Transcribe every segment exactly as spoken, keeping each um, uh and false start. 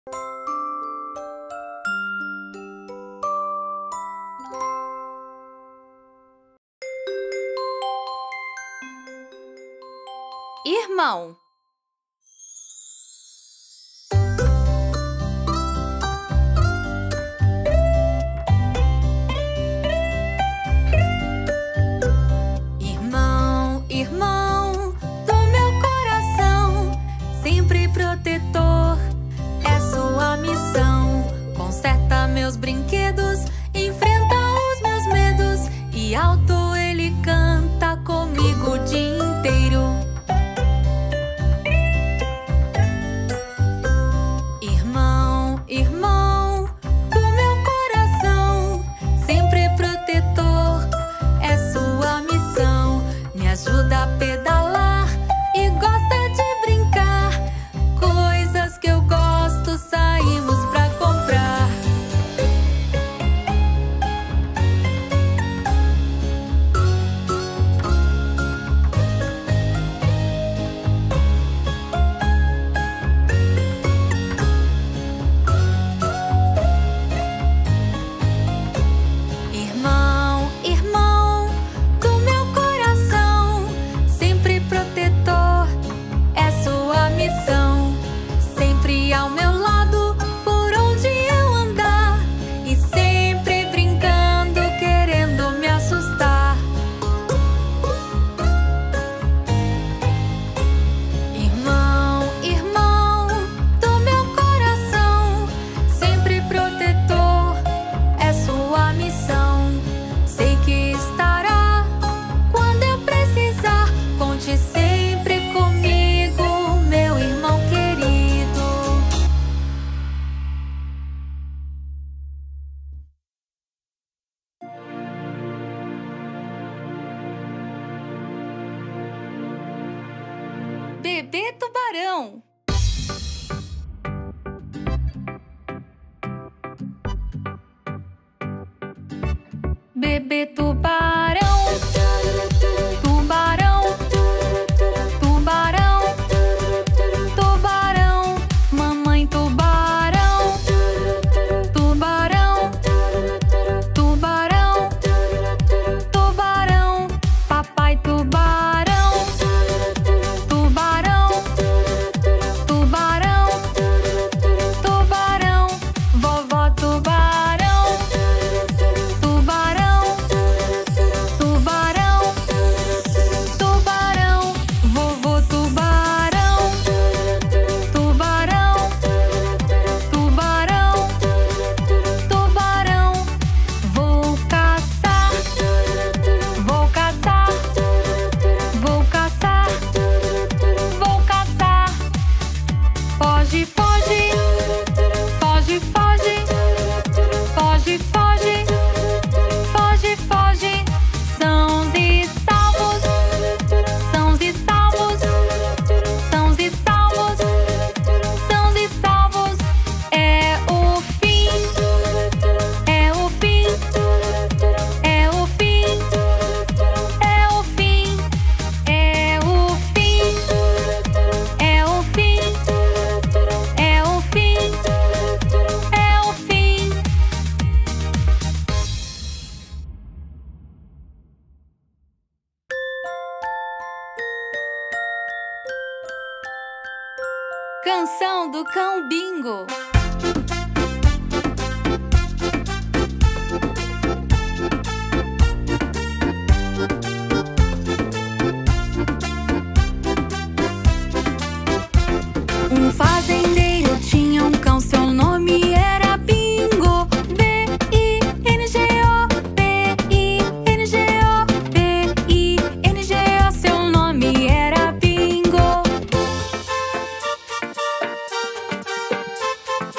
Irmão. Irmão, irmão do meu coração, sempre protetor é sua missão. Conserta meus brinquedos, enfrenta os meus medos e alto ele canta comigo o dia inteiro. Irmão, irmão do meu coração, sempre protetor é sua missão. Me ajuda a pedalar e gosta de brincar. Coisas que eu gosto, saímos pra comprar. Irmão, irmão do meu coração, sempre protetor é sua missão. Sempre ao meu lado, por onde eu andar, e sempre brincando, querendo me assustar. Irmão, irmão do meu coração, sempre protetor é sua missão. Sei que estará quando eu precisar. Conte sempre comigo, meu irmão querido. Bebê tubarão. Bebê tubarão, tubarão, tubarão, tubarão, mamãe tubarão, tubarão, tubarão, tubarão, papai tubarão, tubarão, tubarão, tubarão, vovó tubarão, tubarão, tubarão, tubarão, vovô tubarão, tubarão, tubarão, tubarão, vou caçar, vou caçar, vou caçar, vou caçar. Foge, foge, foge, foge, foge, foge, foge, foge. Sãos e salvos, sãos e salvos, sãos e salvos, sãos e salvos. É o fim, é o fim, é o fim, é o fim, é o fim, é o fim, é o fim, é o fim. Canção do Cão Bingo. Um fazendeiro tinha um cão, seu nome era Bingo. B I N G O, B I N G O, B I N G O, seu nome era Bingo.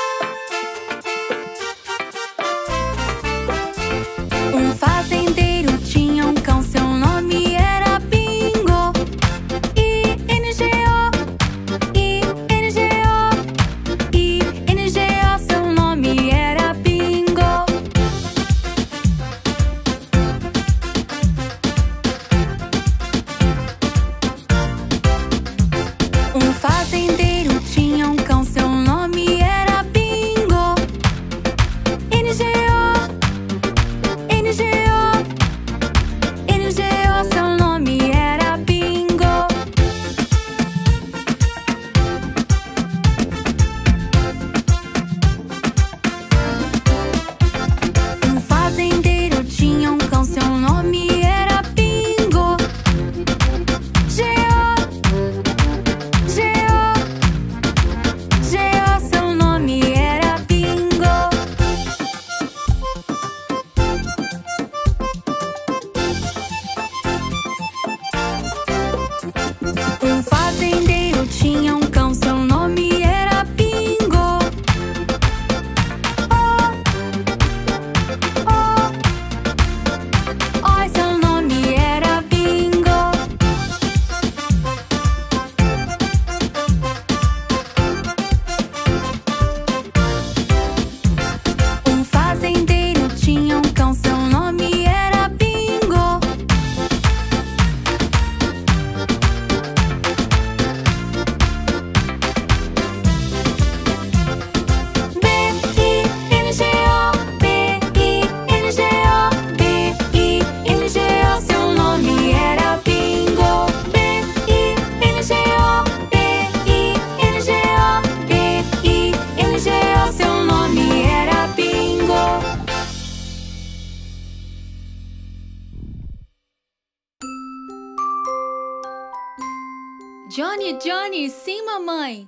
Johnny, Johnny, sim, mamãe.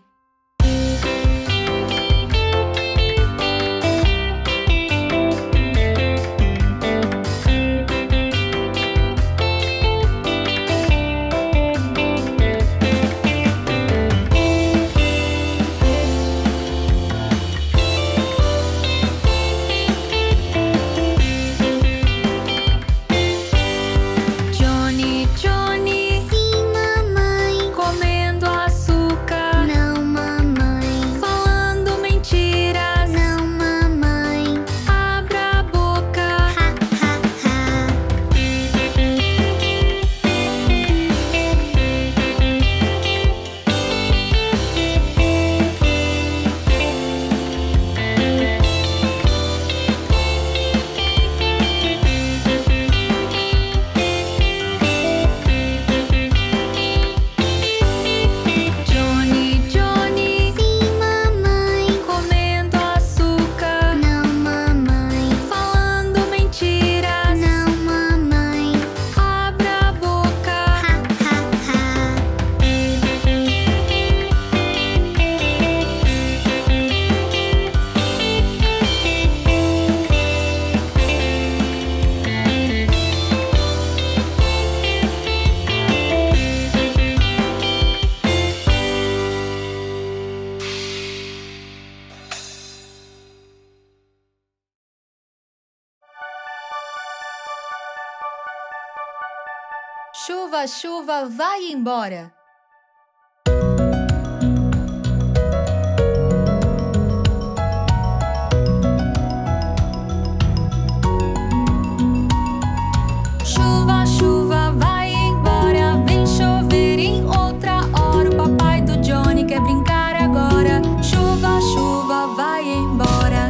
Chuva, chuva, vai embora. Chuva, chuva, vai embora. Vem chover em outra hora. O papai do Johnny quer brincar agora. Chuva, chuva, vai embora.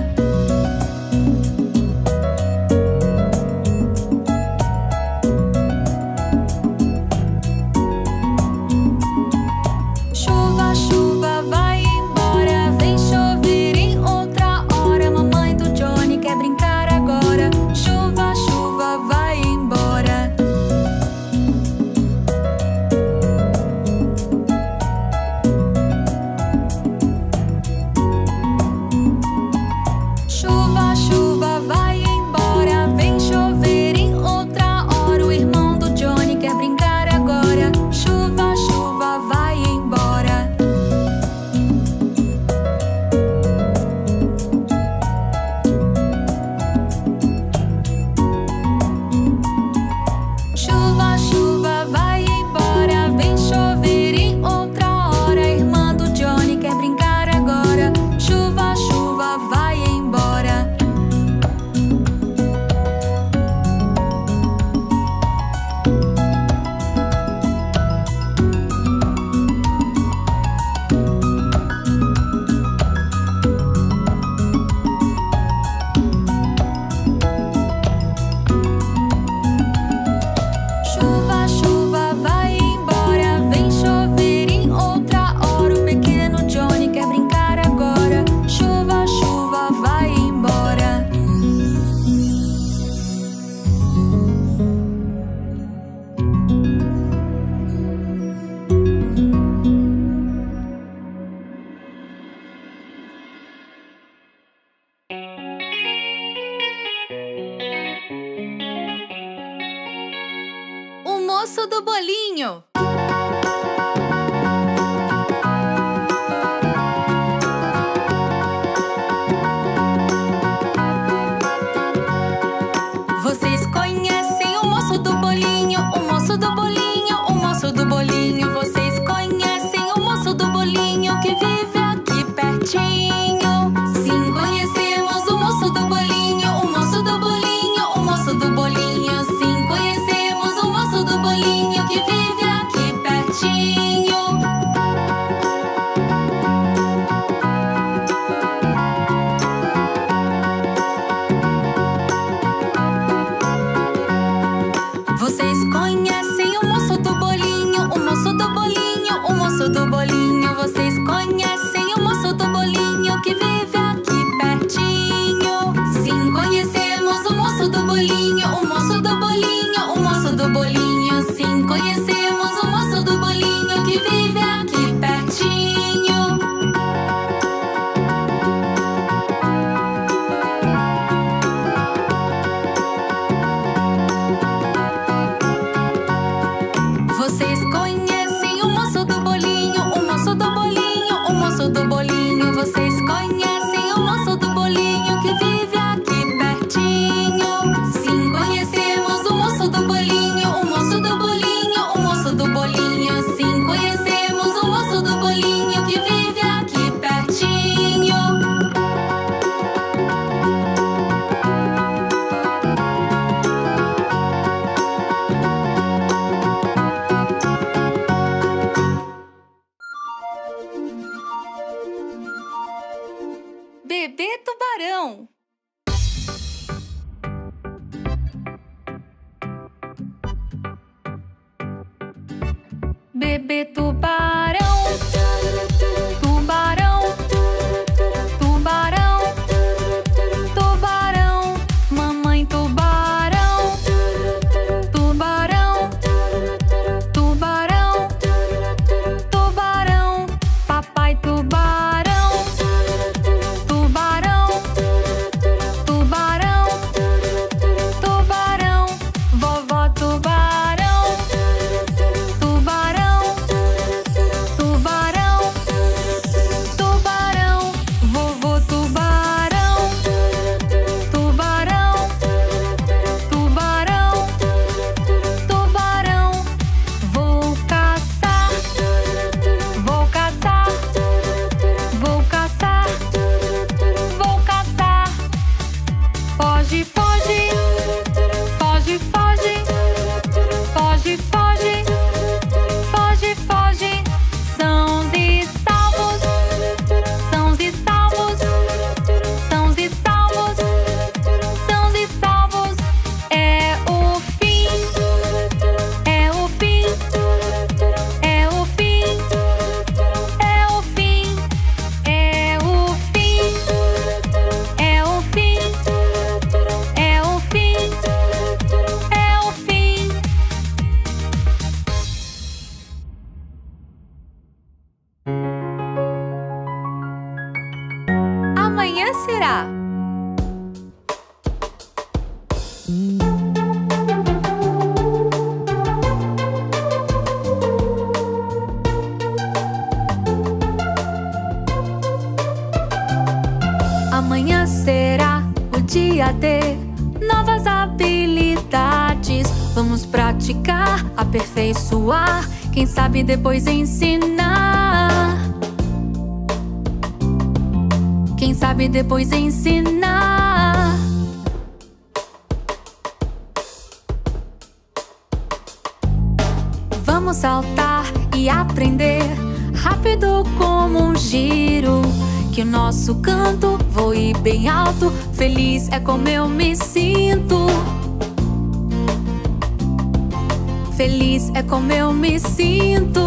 Moço do bolinho. Vocês conhecem o moço do bolinho, o moço do bolinho, o moço do bolinho. Vocês conhecem o moço do bolinho que vive aqui pertinho. Sim, conhecemos o moço do bolinho, o moço do bolinho, o moço do bolinho. Sim, conhecemos o moço do bolinho que vive aqui Bebê tubarão. Bebê tubarão, tubarão, tubarão, tubarão, mamãe tubarão, tubarão, tubarão, tubarão, papai tubarão, tubarão, tubarão, tubarão, vovó tubarão, tubarão. Tubarão, tubarão, vovô tubarão, tubarão, tubarão, tubarão, vou caçar, vou caçar, vou caçar, vou caçar, foge, foge, foge, foge, foge, foge. Foge, foge, sãos e salvos, sãos e salvos, sãos e salvos, sãos e salvos. É o fim, é o fim, é o fim, é o fim, é o fim, é o fim, é o fim, é o fim. Amanhã será. Amanhã será o dia de novas habilidades. Vamos praticar, aperfeiçoar, quem sabe depois ensinar. Quem sabe depois ensinar. Vamos saltar e aprender rápido como um giro. Que o nosso canto voe bem alto. Feliz é como eu me sinto. Feliz é como eu me sinto.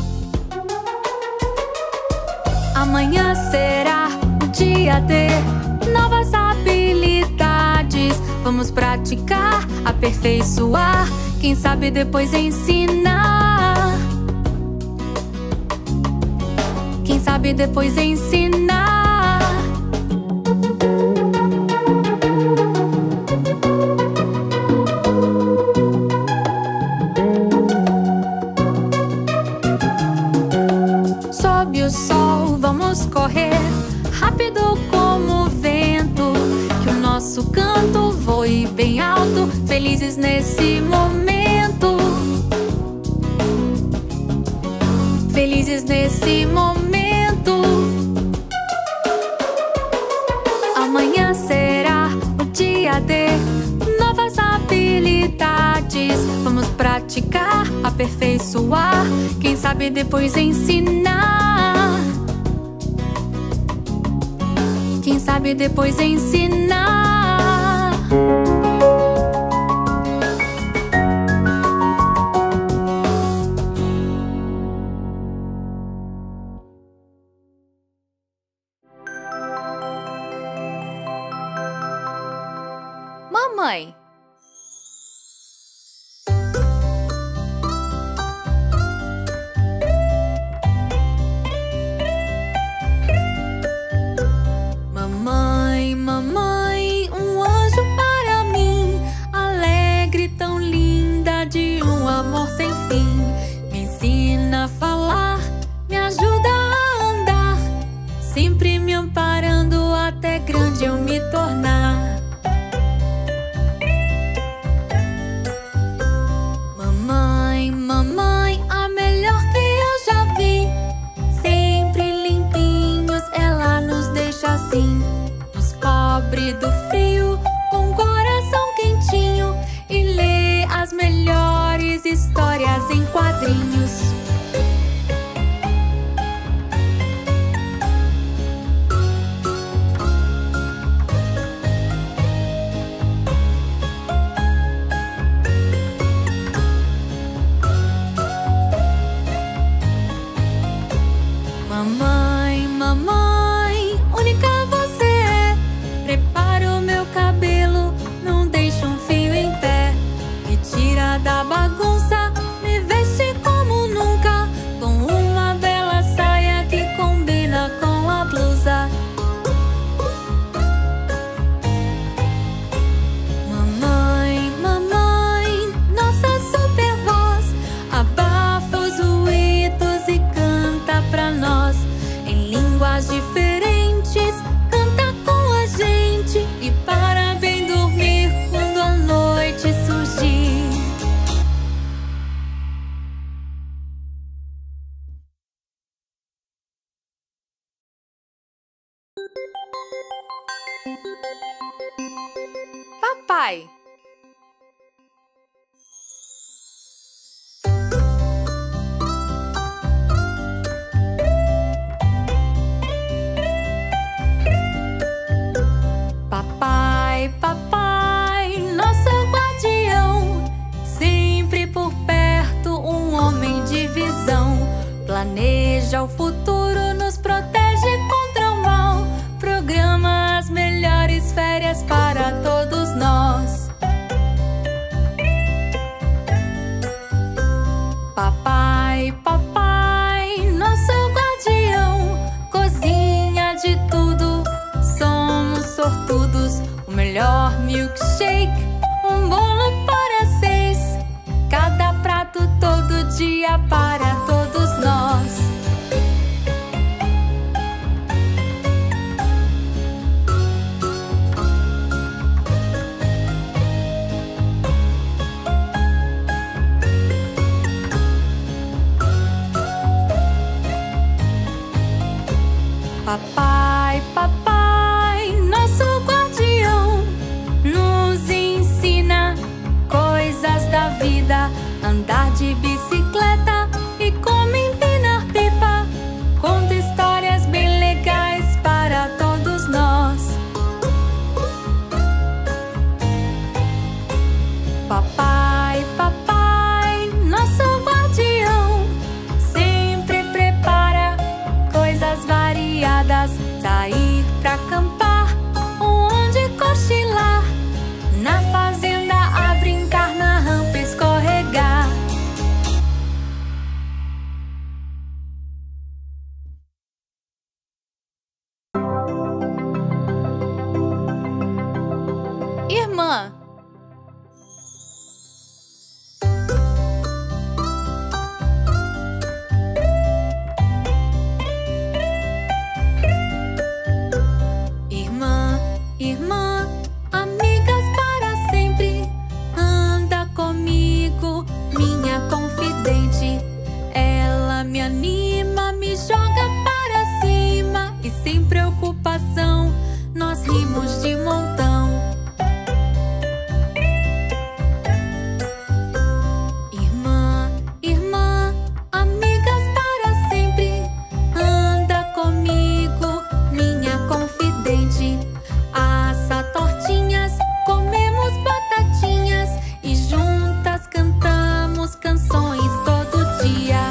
Amanhã será o dia de novas habilidades. Vamos praticar, aperfeiçoar, quem sabe depois ensinar. Quem sabe depois ensinar. Sobe o sol, vamos correr rápido como o vento. Que o nosso canto voe bem alto, felizes nesse momento. Felizes nesse momento. Amanhã será o dia de novas habilidades. Vamos praticar, aperfeiçoar, quem sabe depois ensinar. Quem sabe depois ensinar. Mamãe. Mamãe, mamãe, um anjo para mim, alegre, tão linda, de um amor sem fim. Me ensina a falar, me ajuda a andar, sempre me amparando até grande eu me tornar. Mamãe, mamãe, a melhor que eu já vi, sempre limpinhos, ela nos deixa assim. Nos cobre do frio, com o coração quentinho, e lê as melhores histórias em quadrinhos. Papai. Papai, papai, nosso guardião, sempre por perto, um homem de visão. Planeja o futuro, nos protege contra o mal, programa as melhores férias para todos nós. Papai, papai, nosso guardião, cozinha de tudo, somos sortudos. O melhor milkshake, um bolo para seis, cada prato todo dia para todos nós. Papai, papai, nosso guardião, nos ensina coisas da vida, andar de bicicleta e como empinar pipa, conta histórias bem legais para todos nós. Papai, papai, nosso guardião, sempre prepara coisas variadas, sair pra acampar, onde cochilar, na fazenda a brincar, na rampa escorregar. Irmã. Irmã, irmã, amigas para sempre, anda comigo, minha confidente. Ela me anima, me joga para cima e sem preocupação nós rimos de montão. Irmã, irmã, amigas para sempre, anda comigo, minha confidente. Assa tortinhas, comemos batatinhas e juntas cantamos canções todo dia.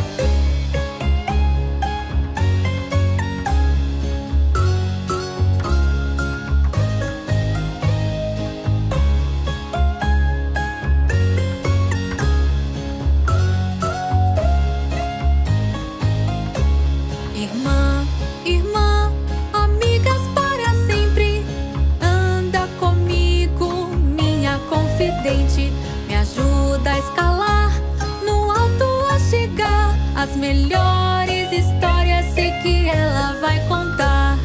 Irmã, irmã, amigas para sempre, anda comigo, minha confidente. Me ajuda a escalar, no alto a chegar, as melhores histórias sei que ela vai contar.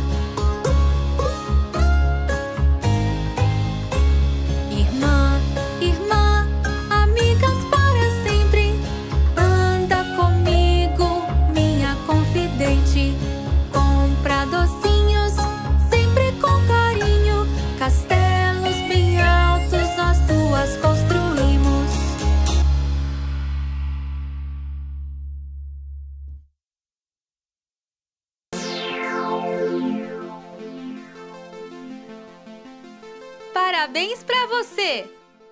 Irmã, irmã, amigas para sempre, anda comigo, minha confidente. Compra docinhos, sempre com carinho, castelos bem altos nós duas construímos. Parabéns pra você!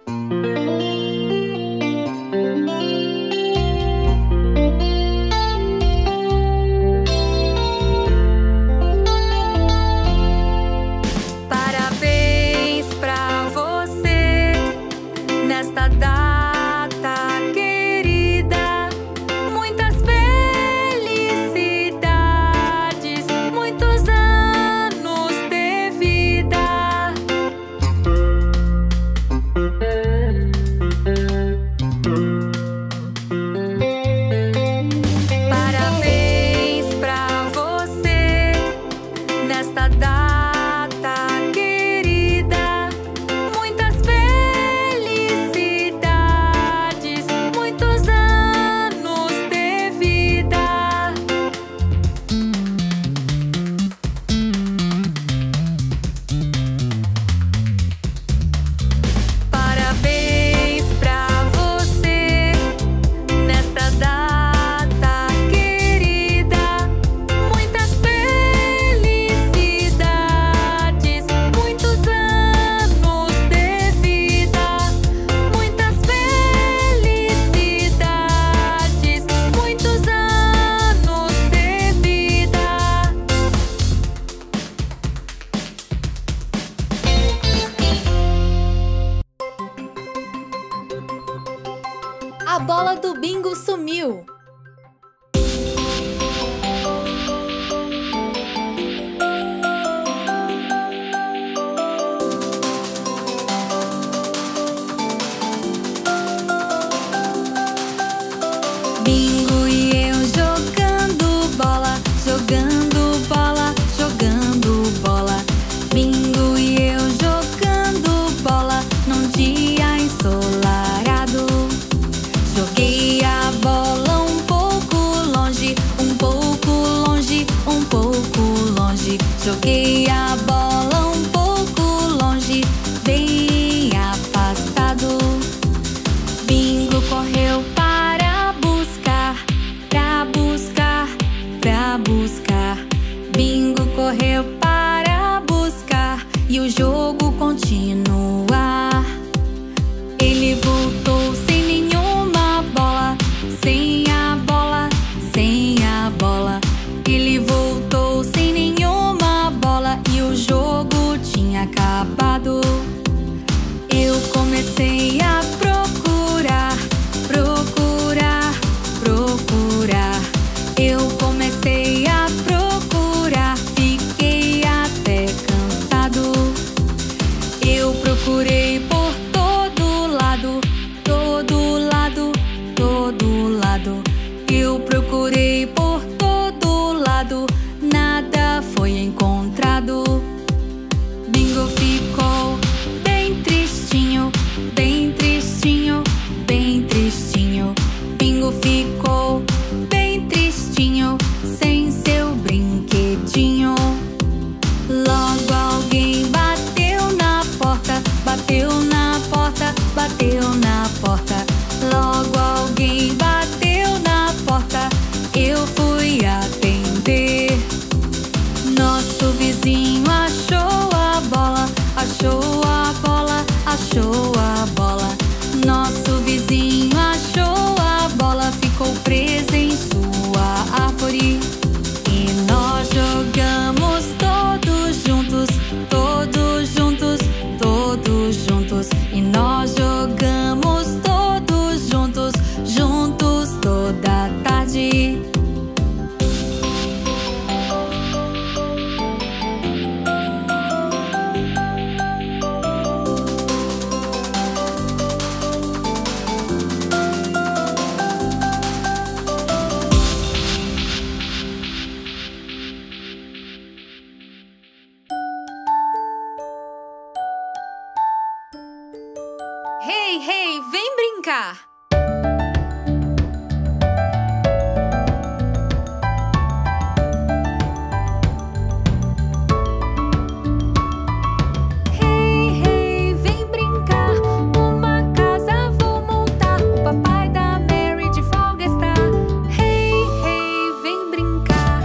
Parabéns pra você nesta data querida. Muitas felicidades, muitos anos de vida. caiu. Bingo e eu jogando bola, jogando bola, jogando bola. Bingo e eu jogando bola num dia ensolarado. Joguei a bola um pouco longe, um pouco longe, um pouco longe. Joguei a bola um pouco longe, bem afastado. Bingo correu para buscar, pra buscar, pra buscar. Bingo correu para buscar e o jogo continuar. Ele voltou sem nenhuma bola, sem a bola, sem a bola. Ele voltou sem nenhuma bola e o jogo tinha acabado. Eu comecei a procurar, procurar, procurar. Eu comecei a procurar, fiquei até cansado. Eu procurei por todo lado, todo lado, todo lado. Eu procurei por todo lado, nada foi encontrado. Bingo ficou bem tristinho, bem tristinho, bem tristinho. Bingo ficou bem tristinho, sem seu brinquedinho. Logo alguém bateu na porta, bateu na porta, bateu na porta. Logo alguém bateu na porta, eu fui atender. Nosso vizinho achou a bola, achou a bola, achou a bola. Nosso vizinho achou a bola, ficou presa em sua árvore. E nós jogamos todos juntos, todos juntos, todos juntos. E nós jogamos todos juntos, juntos toda a tarde. Hey, hey, vem brincar! Hey, hey, vem brincar! Uma casa vou montar. O papai da Mary de folga está. Hey, hey, vem brincar!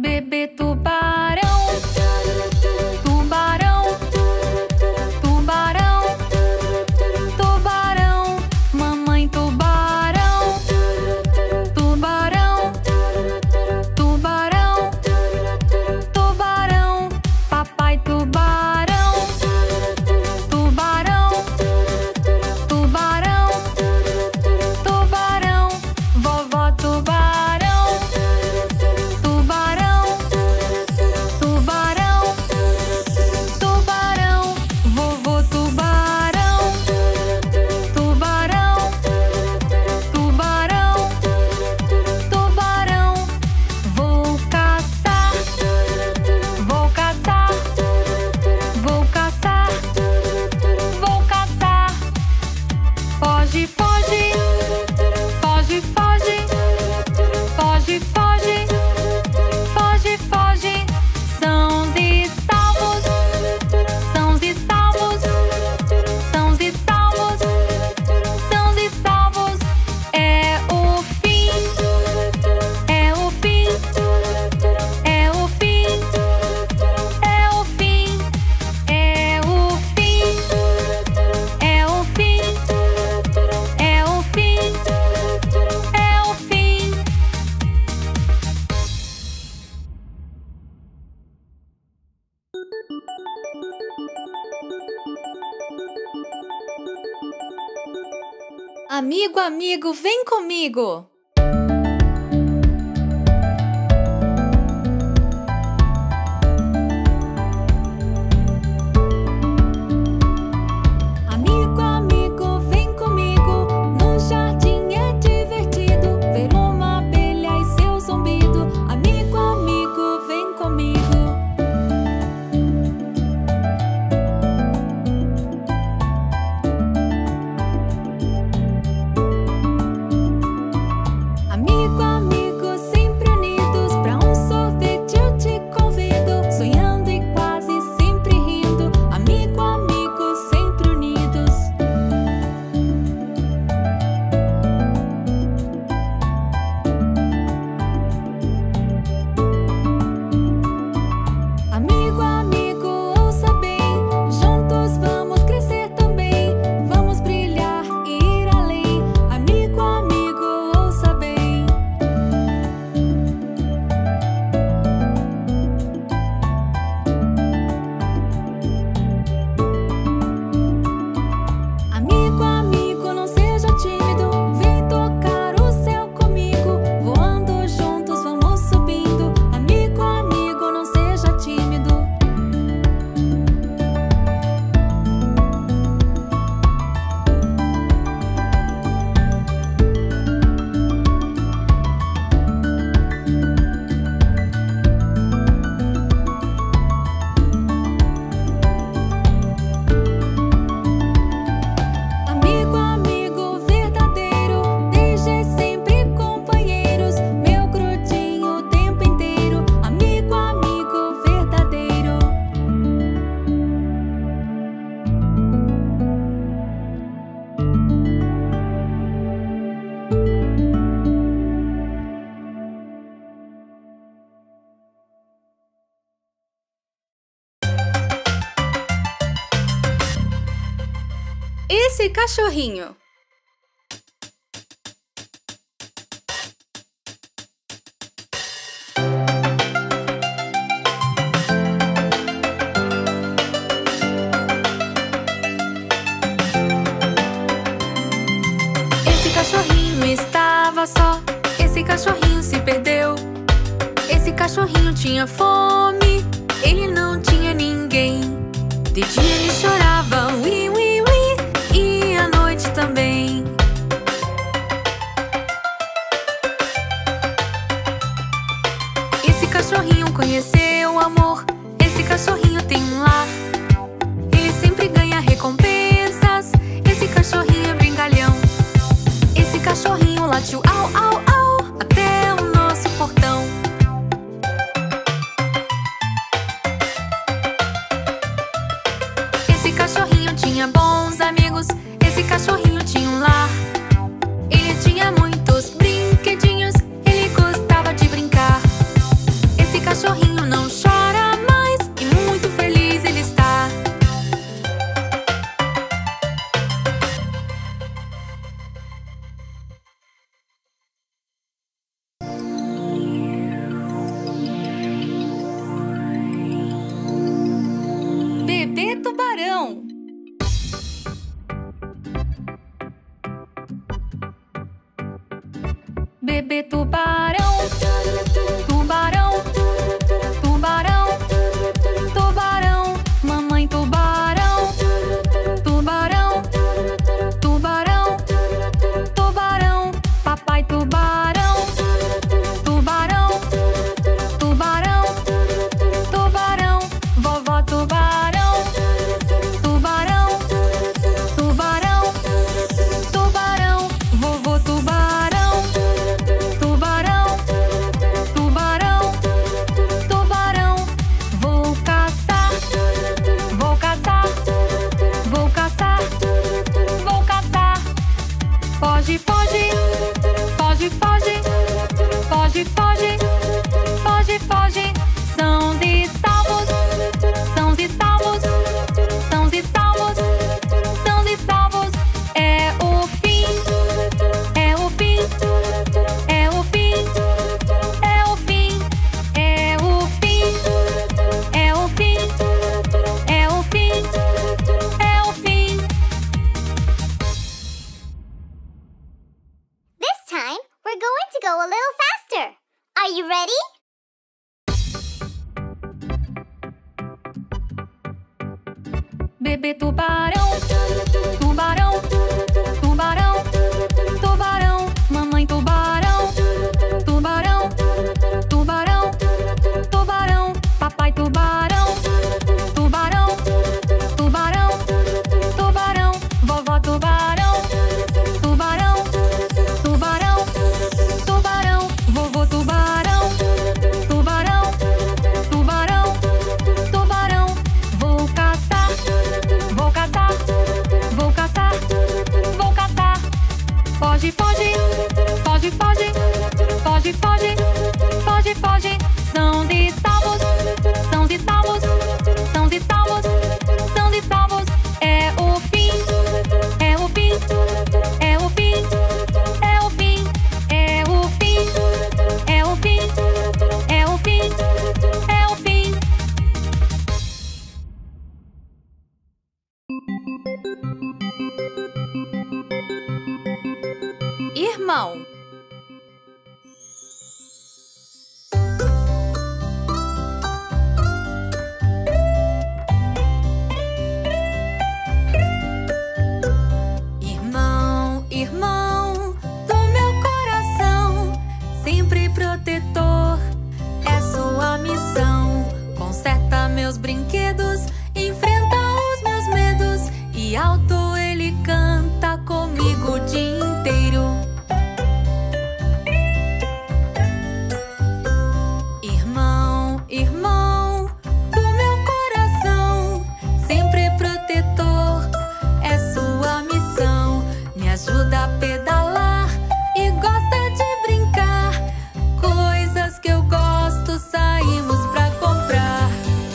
bebê tubarão. Tubarão, tubarão, tubarão, mamãe tubarão. Tubarão, tubarão, tubarão, papai tubarão. Tubarão, tubarão, tubarão, vovó tubarão. Tubarão, tubarão, tubarão, vovô tubarão. Tubarão, tubarão, tubarão, vou caçar, vou caçar, vou caçar, vou caçar. Foge, foge, foge, foge, foge, foge, foge, foge. Sãos e salvos, sãos e salvos, sãos e salvos, sãos e salvos. É o fim, é o fim, é o fim, é o fim, é o fim, é o fim, é o fim, é o fim. Amigo, amigo, vem comigo! Amigo, amigo, vem comigo. No jardim é divertido ver uma abelha e seu zumbido. Amigo, amigo, vem comigo. Amigo, amigo, sempre unidos pra um sorvete eu te convido. Sonhando e quase sempre rindo. Amigo, amigo, sempre unidos. Amigo, amigo, ouça bem. Juntos vamos crescer também. Vamos brilhar e ir além. Amigo, amigo, ouça bem. Amigo, amigo, não seja tímido. Vem tocar o céu comigo. Voando juntos vamos subindo. Amigo, amigo, não seja tímido. Amigo, amigo verdadeiro, desde sempre companheiros, meu grudinho o tempo inteiro. Amigo, amigo verdadeiro. Esse cachorrinho. Esse cachorrinho estava só. Esse cachorrinho se perdeu. Esse cachorrinho tinha fome. Ele não tinha ninguém. De dia ele chorava, ui, ui, ui, e à noite também. Esse cachorrinho conheceu o amor. Esse cachorrinho tem um lar. Ele sempre ganha recompensas. Esse cachorrinho é brincalhão. Esse cachorrinho latiu au, au, au até o nosso portão. Esse cachorrinho tinha bons amigos. Esse cachorrinho tinha um lar. Ele tinha muitos brinquedinhos. Ele gostava de brincar. Esse cachorrinho Bebê tubarão, tubarão, tubarão, tubarão. Mamãe tubarão, tubarão, tubarão, tubarão. Papai tubarão, tubarão, tubarão, tubarão. Vovó tubarão, tubarão, tubarão, tubarão. Vovô tubarão, tubarão, tubarão, tubarão. Vou caçar, vou caçar, vou caçar, vou caçar. Foge, foge, foge, foge, foge, foge, foge, foge. São e salvos, são e salvos, são e salvos, são e salvos. É o fim, é o fim, é o fim, é o fim, é o fim, é o fim, é o fim, é o fim. This time, we're going to go a little faster. Are you ready? Bebê tubarão, tubarão, tubarão, tubarão. Mamãe tubarão, tubarão, tubarão, tubarão. Papai tubarão, tubarão, tubarão, tubarão. Vovó tubarão, tubarão, tubarão, tubarão. Vovô tubarão, tubarão, tubarão, tubarão. Vou caçar, vou caçar, vou caçar, vou caçar. Foge, foge, foge, foge, foge, foge, foge, foge. São e salvos, são e salvos, são e salvos, são e salvos. É o fim, é o fim, é o fim, é o fim, é o fim, é o fim, é o fim, é o fim. Irmão. Irmão, irmão do meu coração, sempre protetor, é sua missão. Conserta meus brinquedos, enfrenta os meus medos, e alto ele canta comigo o dia inteiro. Irmão, irmão do meu coração, sempre protetor, é sua missão. Me ajuda a pedalar e gosta de brincar, coisas que eu gosto, saímos pra comprar.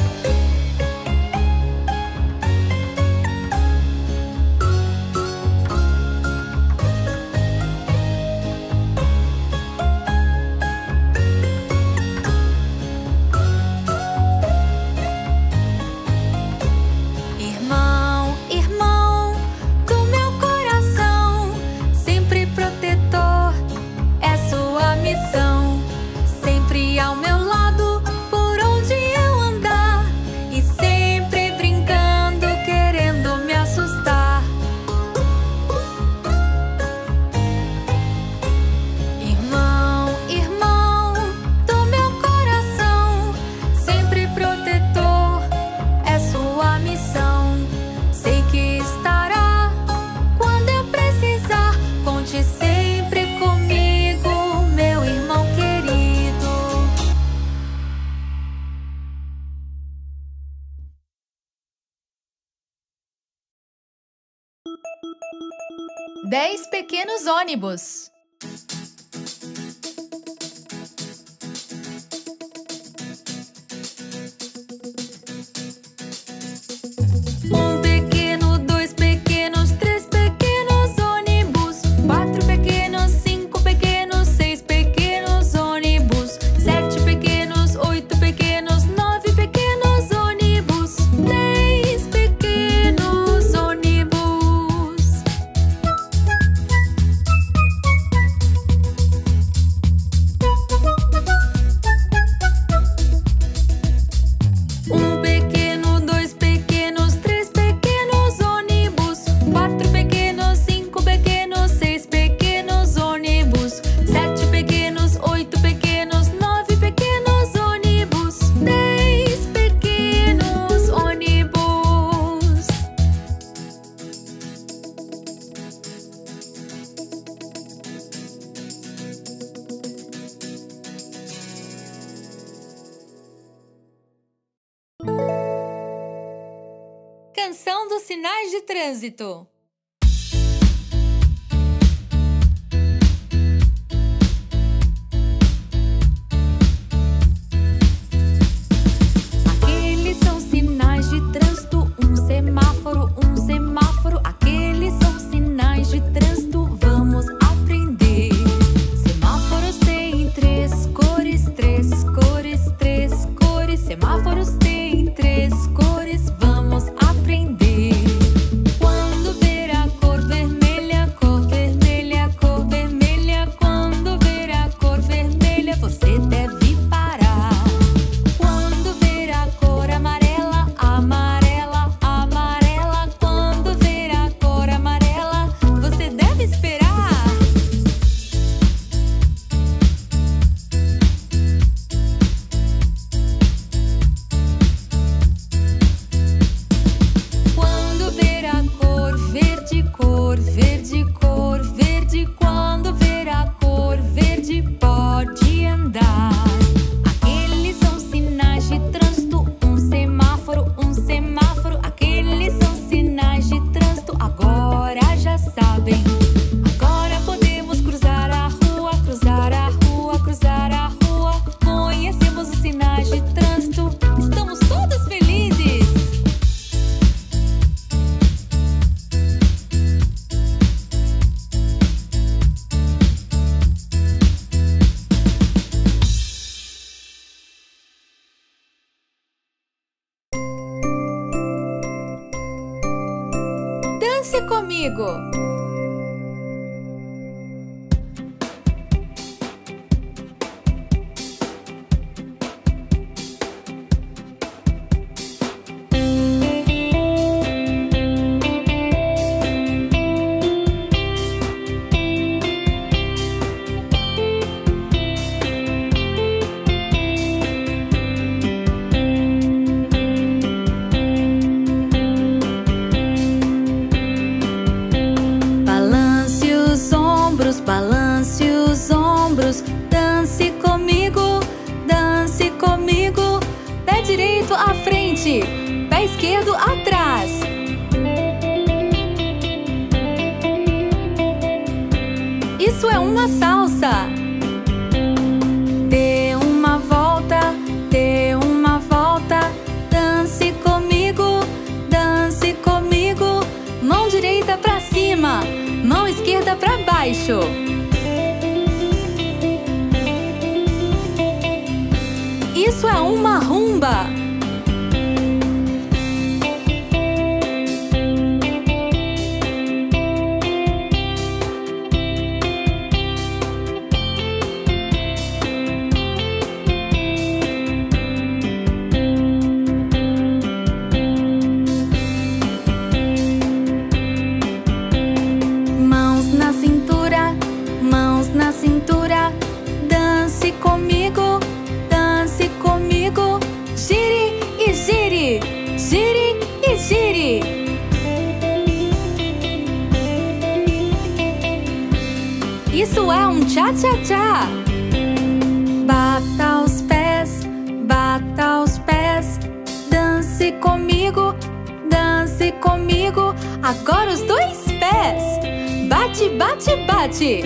Irmão, irmão do meu coração, sempre protetor, é sua missão. Sempre ao meu lado, por onde eu andar, e sempre brincando, querendo me assustar. Irmão, irmão do meu coração, sempre protetor, é sua missão. Sei que estará quando eu precisar. Conte sempre comigo, meu irmão querido. Dez pequenos ônibus. Um pequeno, dois pequenos, três pequenos ônibus, quatro pequenos, cinco pequenos, seis pequenos ônibus, sete pequenos, oito pequenos, nove pequenos ônibus, dez pequenos ônibus. Correção dos sinais de trânsito. Aqueles são sinais de trânsito, um semáforo, um semáforo. Aqueles são sinais de trânsito, vamos aprender. Semáforos têm três cores, três cores, três cores. Semáforos têm três cores, vamos aprender. Quando ver a cor vermelha, cor vermelha, cor vermelha. Quando ver a cor vermelha, você deve parar. Quando ver a cor amarela, amarela, amarela. Quando ver a cor amarela, você deve esperar. Quando ver a cor verde, cor verde, cor verde. Quando ver a cor verde, pode andar. Aqueles são sinais de trânsito, um semáforo, um semáforo. Aqueles são sinais de trânsito, agora já sabem. Agora podemos cruzar a rua, cruzar a rua, cruzar a rua. Conhecemos os sinais de trânsito, estamos todos felizes. Dance comigo! Balance os ombros, balance os ombros. Dance comigo, dance comigo. Pé direito à frente, pé esquerdo atrás. Isso é uma salsa. Dê uma volta, dê uma volta. Dance comigo, dance comigo. Mão direita pra cima, mão esquerda pra baixo. Isso é uma rumba. Mãos na cintura, mãos na cintura. Dance comigo, dance comigo. Gire e gire, gire e gire. Isso é um tchá-tchá-tchá. Bata os pés, bata os pés. Dance comigo, dance comigo. Agora os dois pés. Bate, bate, bate.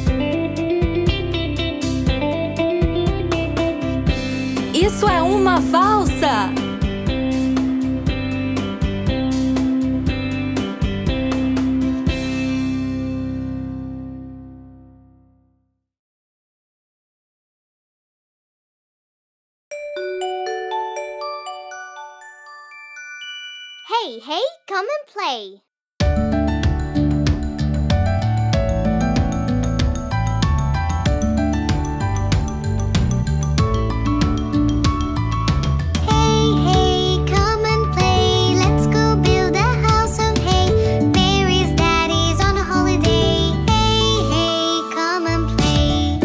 Isso é uma valsa. Hey, hey, come and play. Hey, hey, come and play. Let's go build a house of hay. Mary's daddy's on a holiday. Hey, hey, come and play.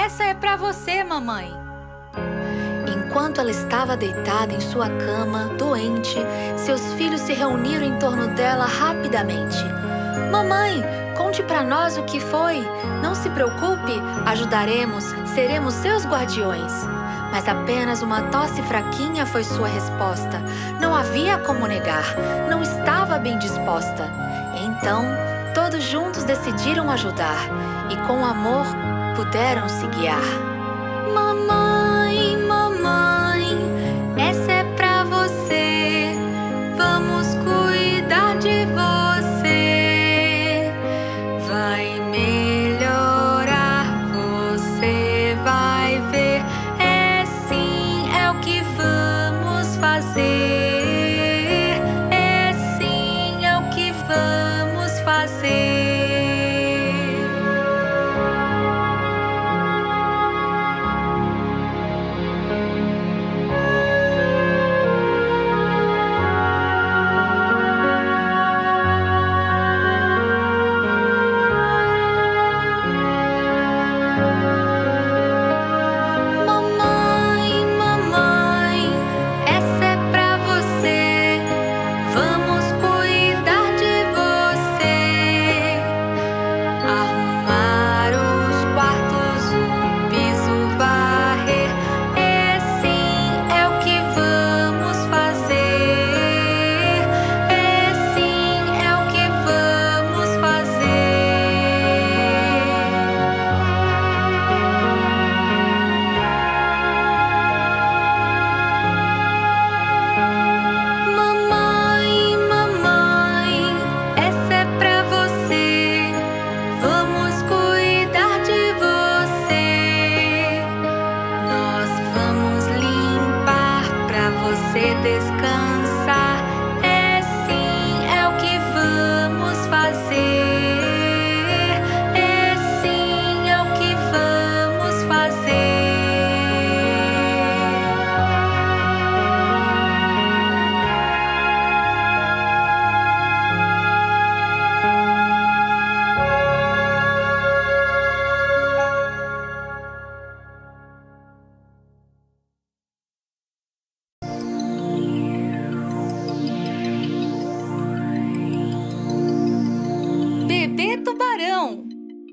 Essa é pra você, mamãe. Enquanto ela estava deitada em sua cama, doente, seus filhos se reuniram em torno dela rapidamente. Mamãe, conte pra nós o que foi. Não se preocupe, ajudaremos, seremos seus guardiões. Mas apenas uma tosse fraquinha foi sua resposta. Não havia como negar, não estava bem disposta. Então, todos juntos decidiram ajudar e com amor puderam se guiar. Mamãe, mamãe, essa é pra você. Vamos cuidar de você. Vai melhorar, você vai ver. É sim, é o que vamos fazer. É sim, é o que vamos fazer. Descansar, é sim, é o que vamos fazer. É sim, é o que vamos fazer. Bebê tubarão.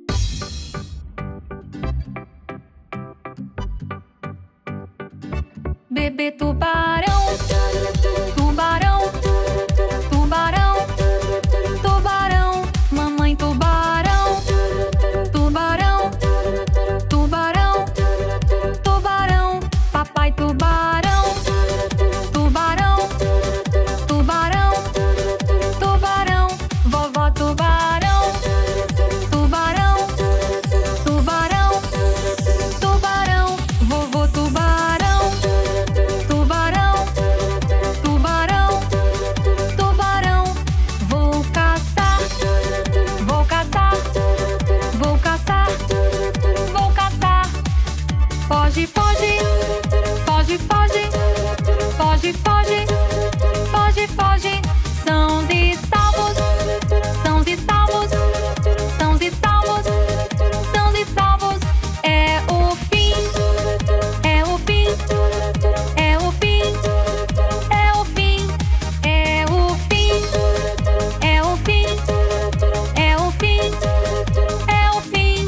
Bebê tubarão, tubarão, tubarão, tubarão, mamãe tubarão, tubarão, tubarão, tubarão, papai tubarão, tubarão, tubarão, tubarão, vovó tubarão, tubarão, tubarão, tubarão, vovô tubarão, tubarão, tubarão, tubarão, vou caçar, vou caçar, vou caçar, vou caçar. Foge, foge, foge, foge, foge, foge, foge, foge. Sãos e salvos, sãos e salvos, sãos e salvos, sãos e salvos. É o fim, é o fim, é o fim, é o fim, é o fim, é o fim, é o fim, é o fim.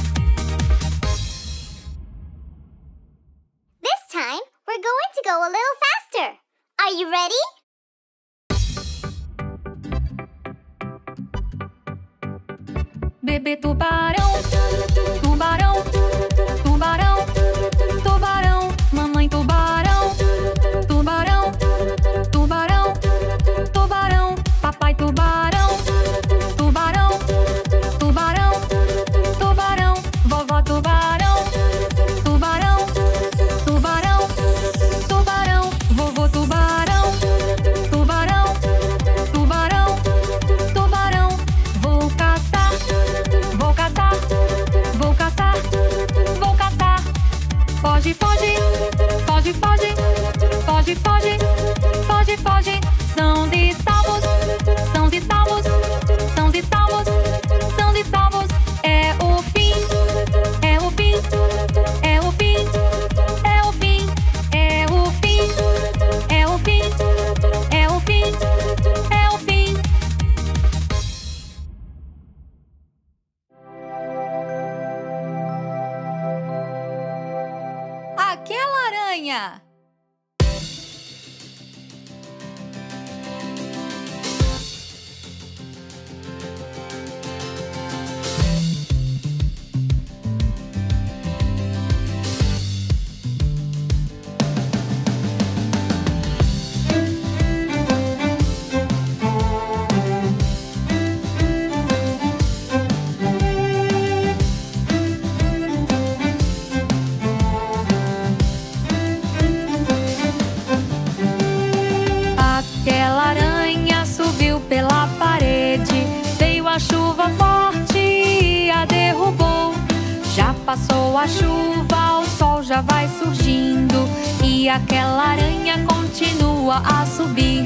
This time, we're going to go a little faster. Are you ready? Bebê tubarão, tubarão, tubarão, tubarão, mamãe tubarão, tubarão, tubarão, tubarão, papai tubarão, tubarão, tubarão, tubarão, vovó tubarão, tubarão, tubarão, tubarão, vovô tubarão, tubarão, tubarão, tubarão, vou caçar, vou caçar, vou caçar, vou caçar. aranha! Passou a chuva, o sol já vai surgindo e aquela aranha continua a subir.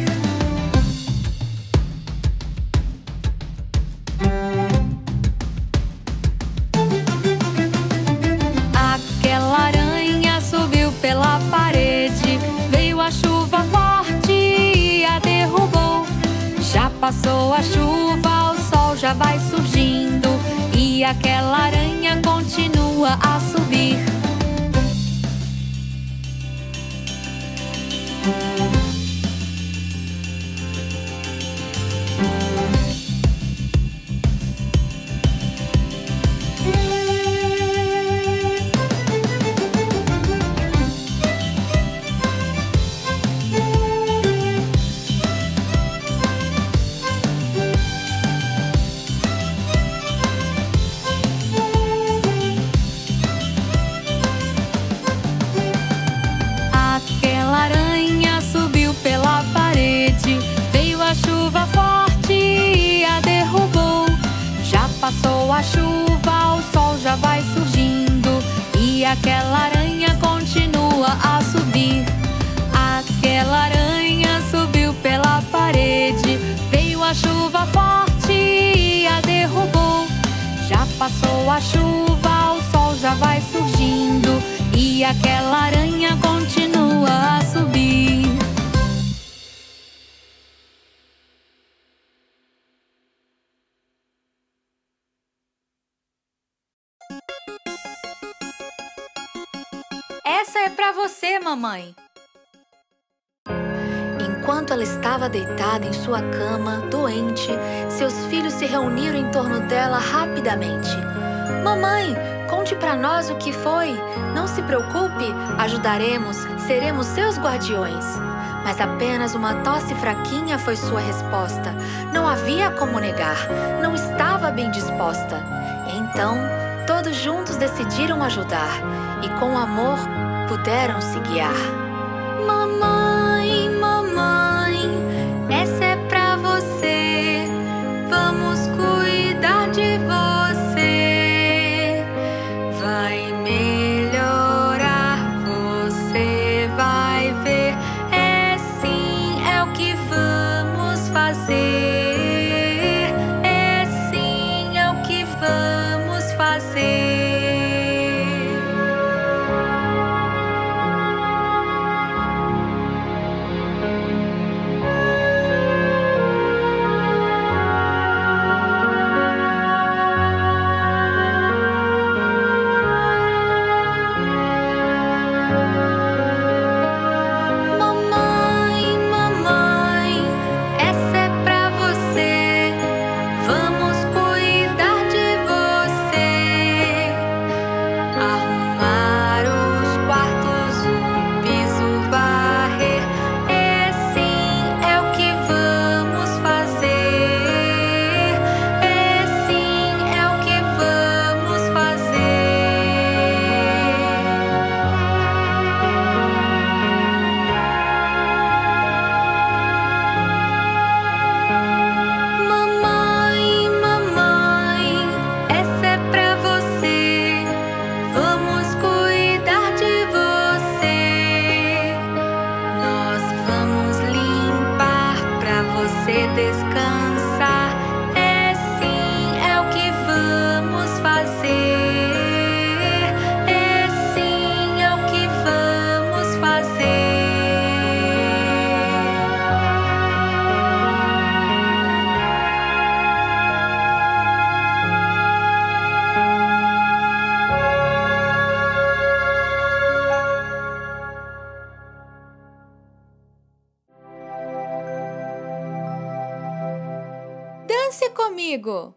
Aquela aranha subiu pela parede, veio a chuva forte e a derrubou. Já passou a chuva, o sol já vai surgindo e aquela aranha continua a subir. Passou a chuva, o sol já vai surgindo e aquela aranha continua a subir. Aquela aranha subiu pela parede, veio a chuva forte e a derrubou. Já passou a chuva, o sol já vai surgindo e aquela aranha continua a subir. Essa é pra você, mamãe. Enquanto ela estava deitada em sua cama, doente, seus filhos se reuniram em torno dela rapidamente. Mamãe, conte pra nós o que foi. Não se preocupe, ajudaremos, seremos seus guardiões. Mas apenas uma tosse fraquinha foi sua resposta. Não havia como negar, não estava bem disposta. Então, todos juntos decidiram ajudar e com amor puderam se guiar. Mamãe, mamãe, essa é pra você. Vamos cuidar de você. Vai melhorar, você vai ver. É sim, é o que vamos fazer. É sim, é o que vamos fazer. Dance comigo!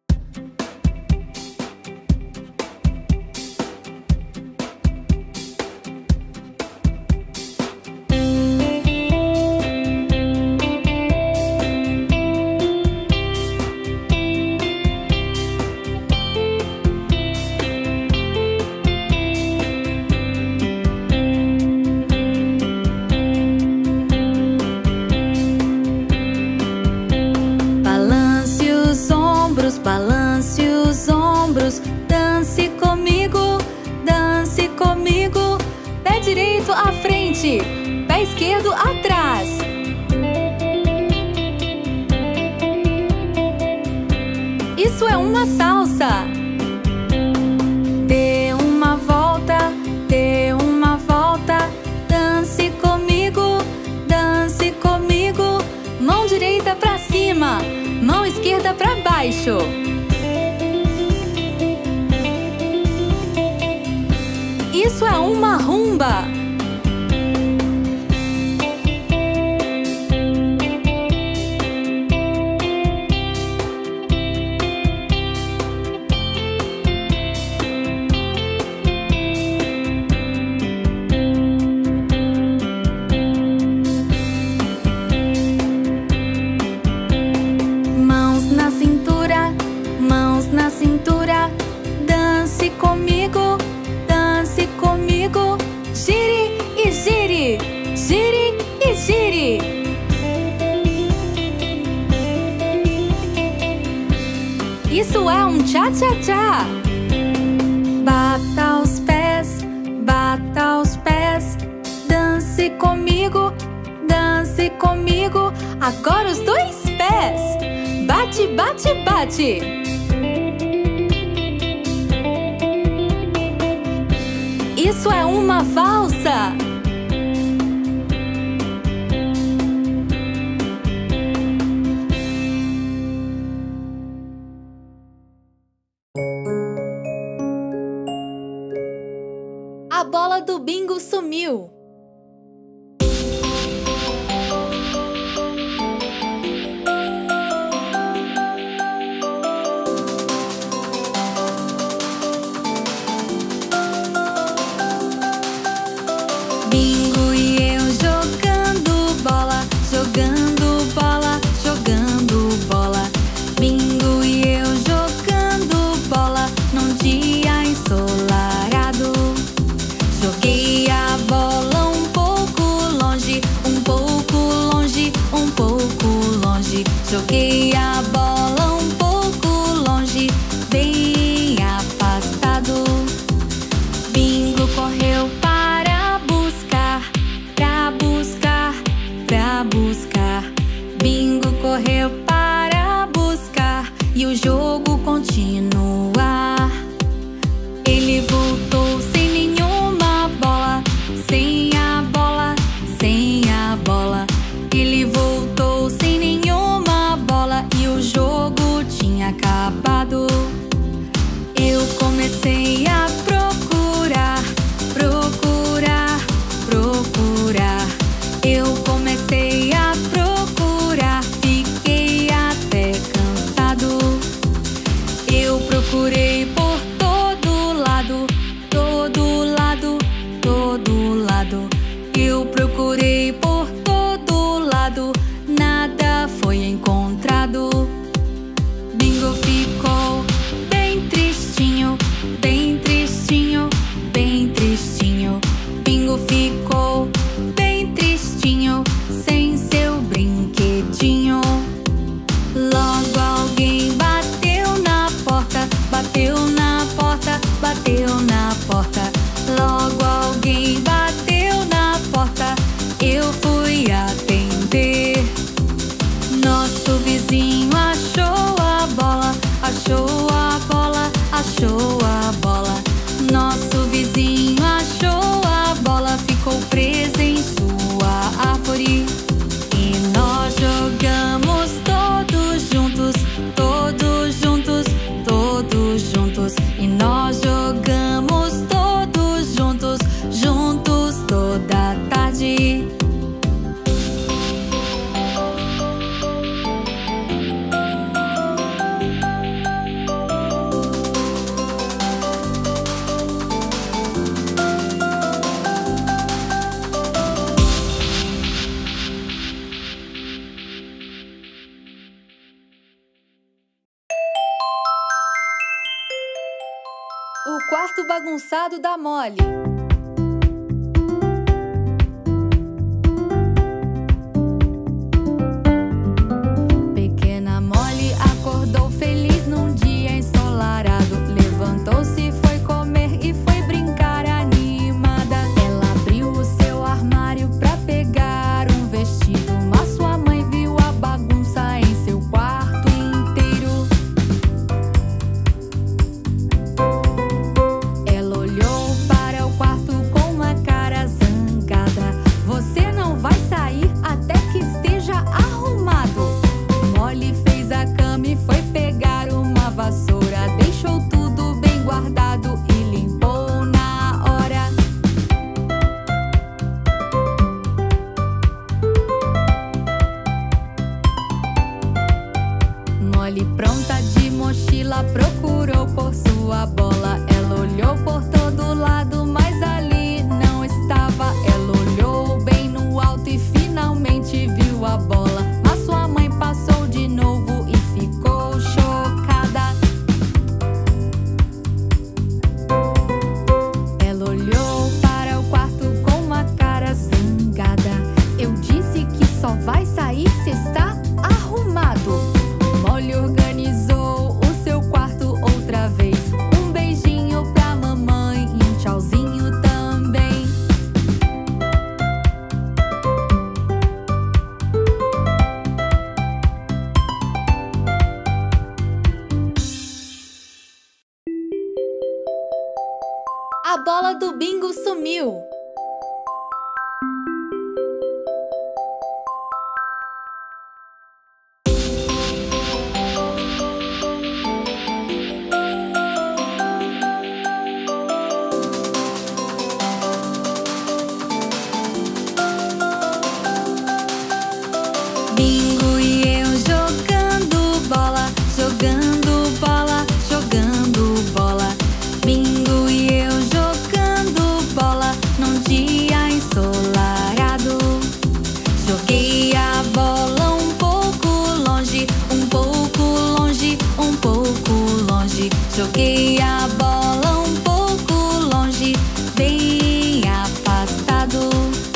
Balance os ombros, dance comigo, dance comigo. Pé direito à frente, pé esquerdo atrás. Isso é uma salsa. Dê uma volta, dê uma volta. Dance comigo, dance comigo. Mão direita pra cima, mão esquerda pra baixo. Isso é uma rumba. Mãos na cintura, mãos na cintura. Dance comigo, dance comigo. Gire e gire, gire e gire. Isso é um tchá-tchá-tchá. Bata os pés, bata os pés. Dance comigo, dance comigo. Agora os dois pés. Bate, bate, bate. Isso é uma valsa. A bola do bingo sumiu. Bingo e eu jogando bola, jogando bola, jogando bola. Bingo e eu jogando bola num dia ensolarado. Joguei a bola um pouco longe, um pouco longe, um pouco longe. Joguei a bola um pouco longe, bem afastado. Bingo correu para buscar, pra buscar, pra buscar. Bingo correu para buscar e o jogo continuar. Ele voltou sem nenhuma bola, sem a bola, sem a bola. Ele voltou sem nenhuma bola e o jogo tinha acabado. Eu comecei a procurar, procurar, procurar. Eu comecei a procurar, fiquei até cansado. O quarto bagunçado da Molly. Pequena Molly acordou feliz num dia ensolarado. Levantou-se, foi comer e foi brincar animada. Ela abriu o seu armário pra pegar um vestido, mas sua mãe viu a bagunça em seu quarto inteiro. Ela olhou para o quarto com uma cara zangada. Você não vai sair até que esteja arrumado. Molly fez a cama e foi pegar uma vassoura. Deixou tudo bem guardado e limpou na hora. Molly, pronta de mochila, procurou por sua bola. Ela olhou por todo lado, mas ali não estava. Ela olhou bem no alto e finalmente viu a bola. Mas sua mãe passou de novo e ficou chocada. Ela olhou para o quarto com uma cara zangada. Eu disse que só vai sair se está arrumado. Molly organizou o seu quarto outra vez. Um beijinho pra mamãe e um tchauzinho também. A bola do bingo sumiu. Bingo e eu jogando bola, jogando bola, jogando bola. Bingo e eu jogando bola num dia ensolarado. Joguei a bola um pouco longe, um pouco longe, um pouco longe. Joguei a bola um pouco longe, bem afastado.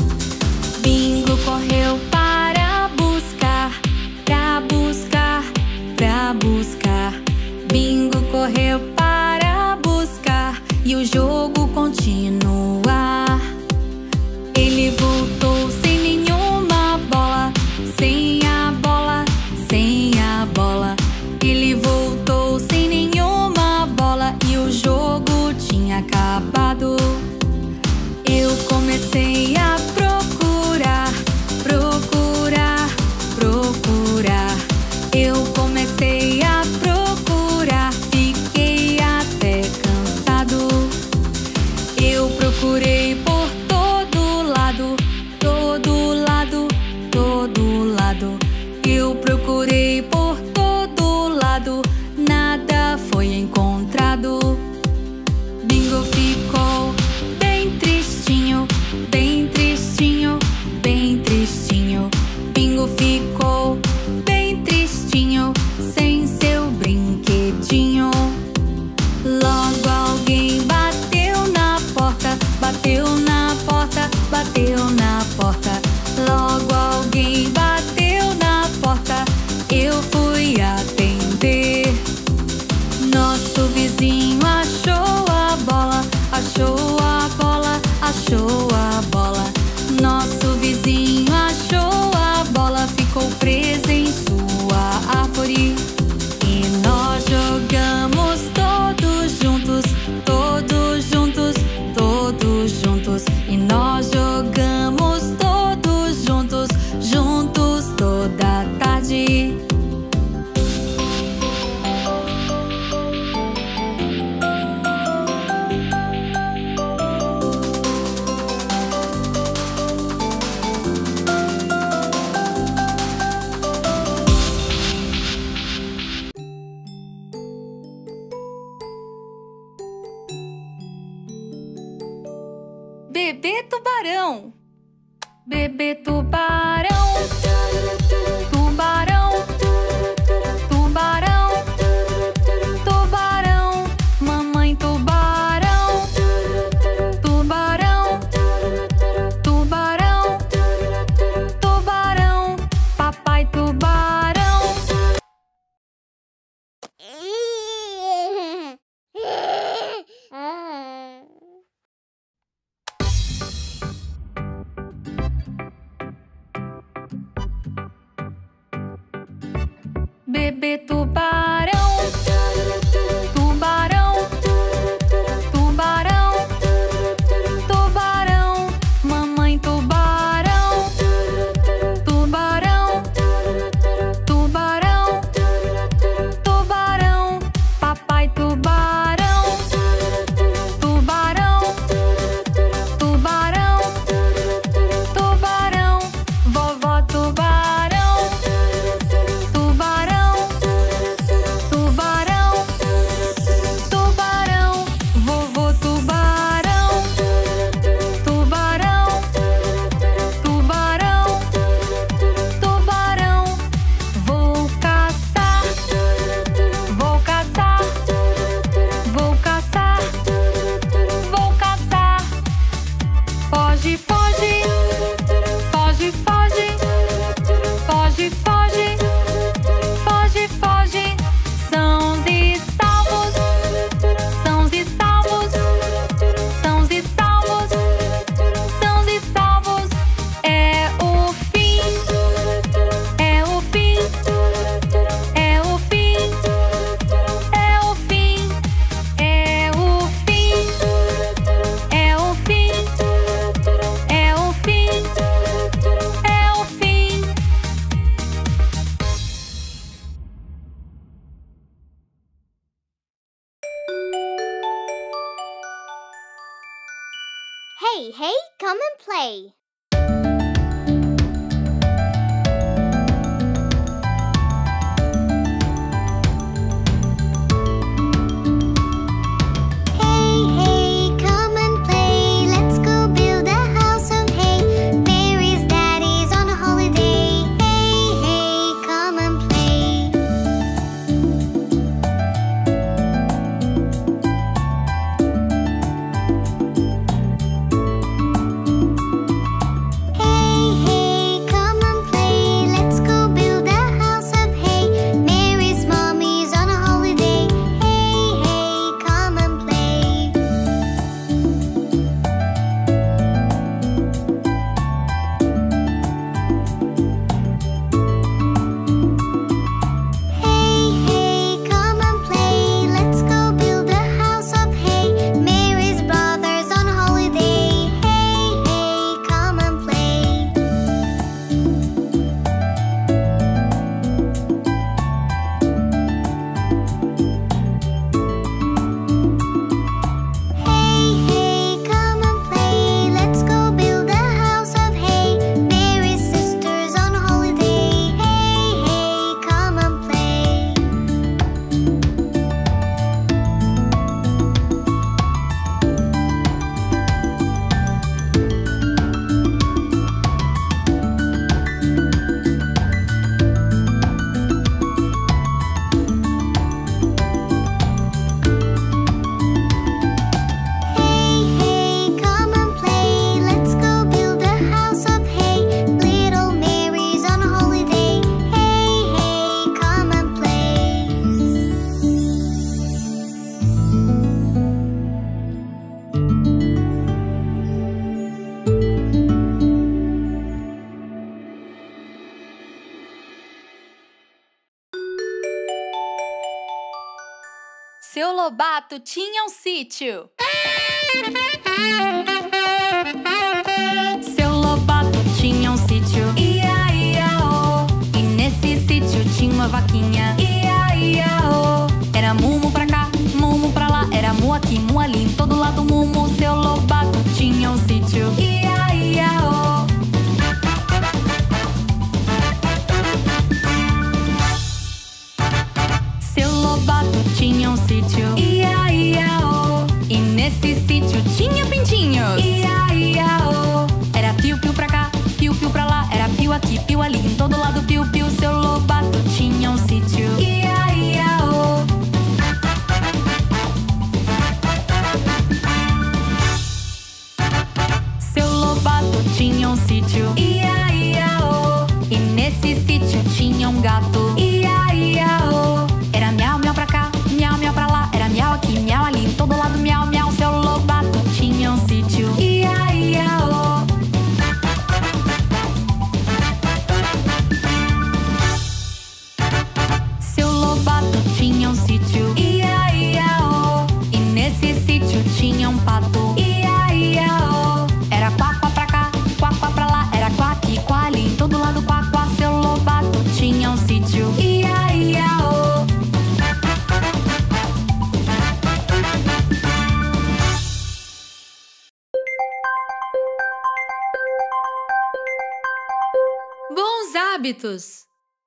Bingo correu para buscar, pra buscar, pra buscar. Bingo correu para buscar e o jogo continuar. Ele voltou sem nenhuma bola, sem a bola, sem a bola. Ele voltou sem nenhuma bola e o jogo tinha acabado. Eu comecei a procurar, procurar, procurar. Eu comecei a procurar, fiquei até cansado. Eu procurei por todo lado, todo lado, todo lado. Eu procurei por todo lado, nada foi encontrado. Bingo ficou bem tristinho, bem tristinho, bem tristinho. Bingo ficou bem tristinho, sem seu brinquedinho. Logo alguém bateu na porta, bateu na porta, bateu na porta. Logo alguém bateu na porta, eu fui atender. Nosso vizinho achou a bola, achou a bola, achou a bola. Nosso vizinho achou a bola, ficou presa em sua árvore. E nós jogamos todos juntos, todos juntos, todos juntos. E nós jogamos todos juntos, juntos toda a tarde. Bebê tubarão. Bebê tubarão. Tubarão. Tubarão. Tubarão. Mamãe tubarão. Bebê tubarão, tubarão, tubarão, tubarão, mamãe tubarão, tubarão, tubarão, tubarão, papai tubarão, tubarão, tubarão, tubarão, vovó tubarão, tubarão. Tubarão, tubarão, vovô tubarão, tubarão, tubarão, tubarão, vou caçar, vou caçar, vou caçar, vou caçar, foge, foge, foge, foge, foge, foge, foge, foge. Sãos e salvos, sãos e salvos, sãos e salvos, sãos e salvos. É o fim, é o fim, é o fim, é o fim, é o fim, é o fim, é o fim, é o fim. Hey, hey, come and play. Hey, hey, come and play. Let's go build a house of hay. Mary's daddy's on a holiday. Hey, hey, come and play. Hey, hey, come and play. Let's go build a house of hay. Mary's mommy's on a holiday. Hey, hey, come and play. Hey, hey, come and play. Let's go build a house of hay. Mary's brother's on a holiday. Hey, hey, come and play. Hey, hey, come and play. Let's go build a house of hay. Mary's sister's on a holiday. Hey, hey, come and play. Hey, hey, come and play. Let's go build a house of hay. Little Mary's on a holiday. Hey, hey, come and play. Seu Lobato tinha um sítio. Seu Lobato tinha um sítio. Ia, ia, oh. E nesse sítio tinha uma vaquinha. Ia, ia, oh. Era mumu pra cá, mumu pra lá. Era mu aqui, mu ali, em todo lado mumu. Seu Lobato tinha um sítio. Ia, ia, oh. Seu Lobato tinha um sítio. Ia, ia, oh. E nesse sítio tinha pintinhos. Ia, ia, oh. Era piu-piu pra cá, piu-piu pra lá. Era piu aqui, piu ali, em todo lado piu-piu. Seu Lobato tinha um sítio. Ia, ia, oh. Seu Lobato tinha um sítio. Ia, ia, oh. E nesse sítio tinha um gato. Ia, ia, oh. Era miau, miau pra hábitos.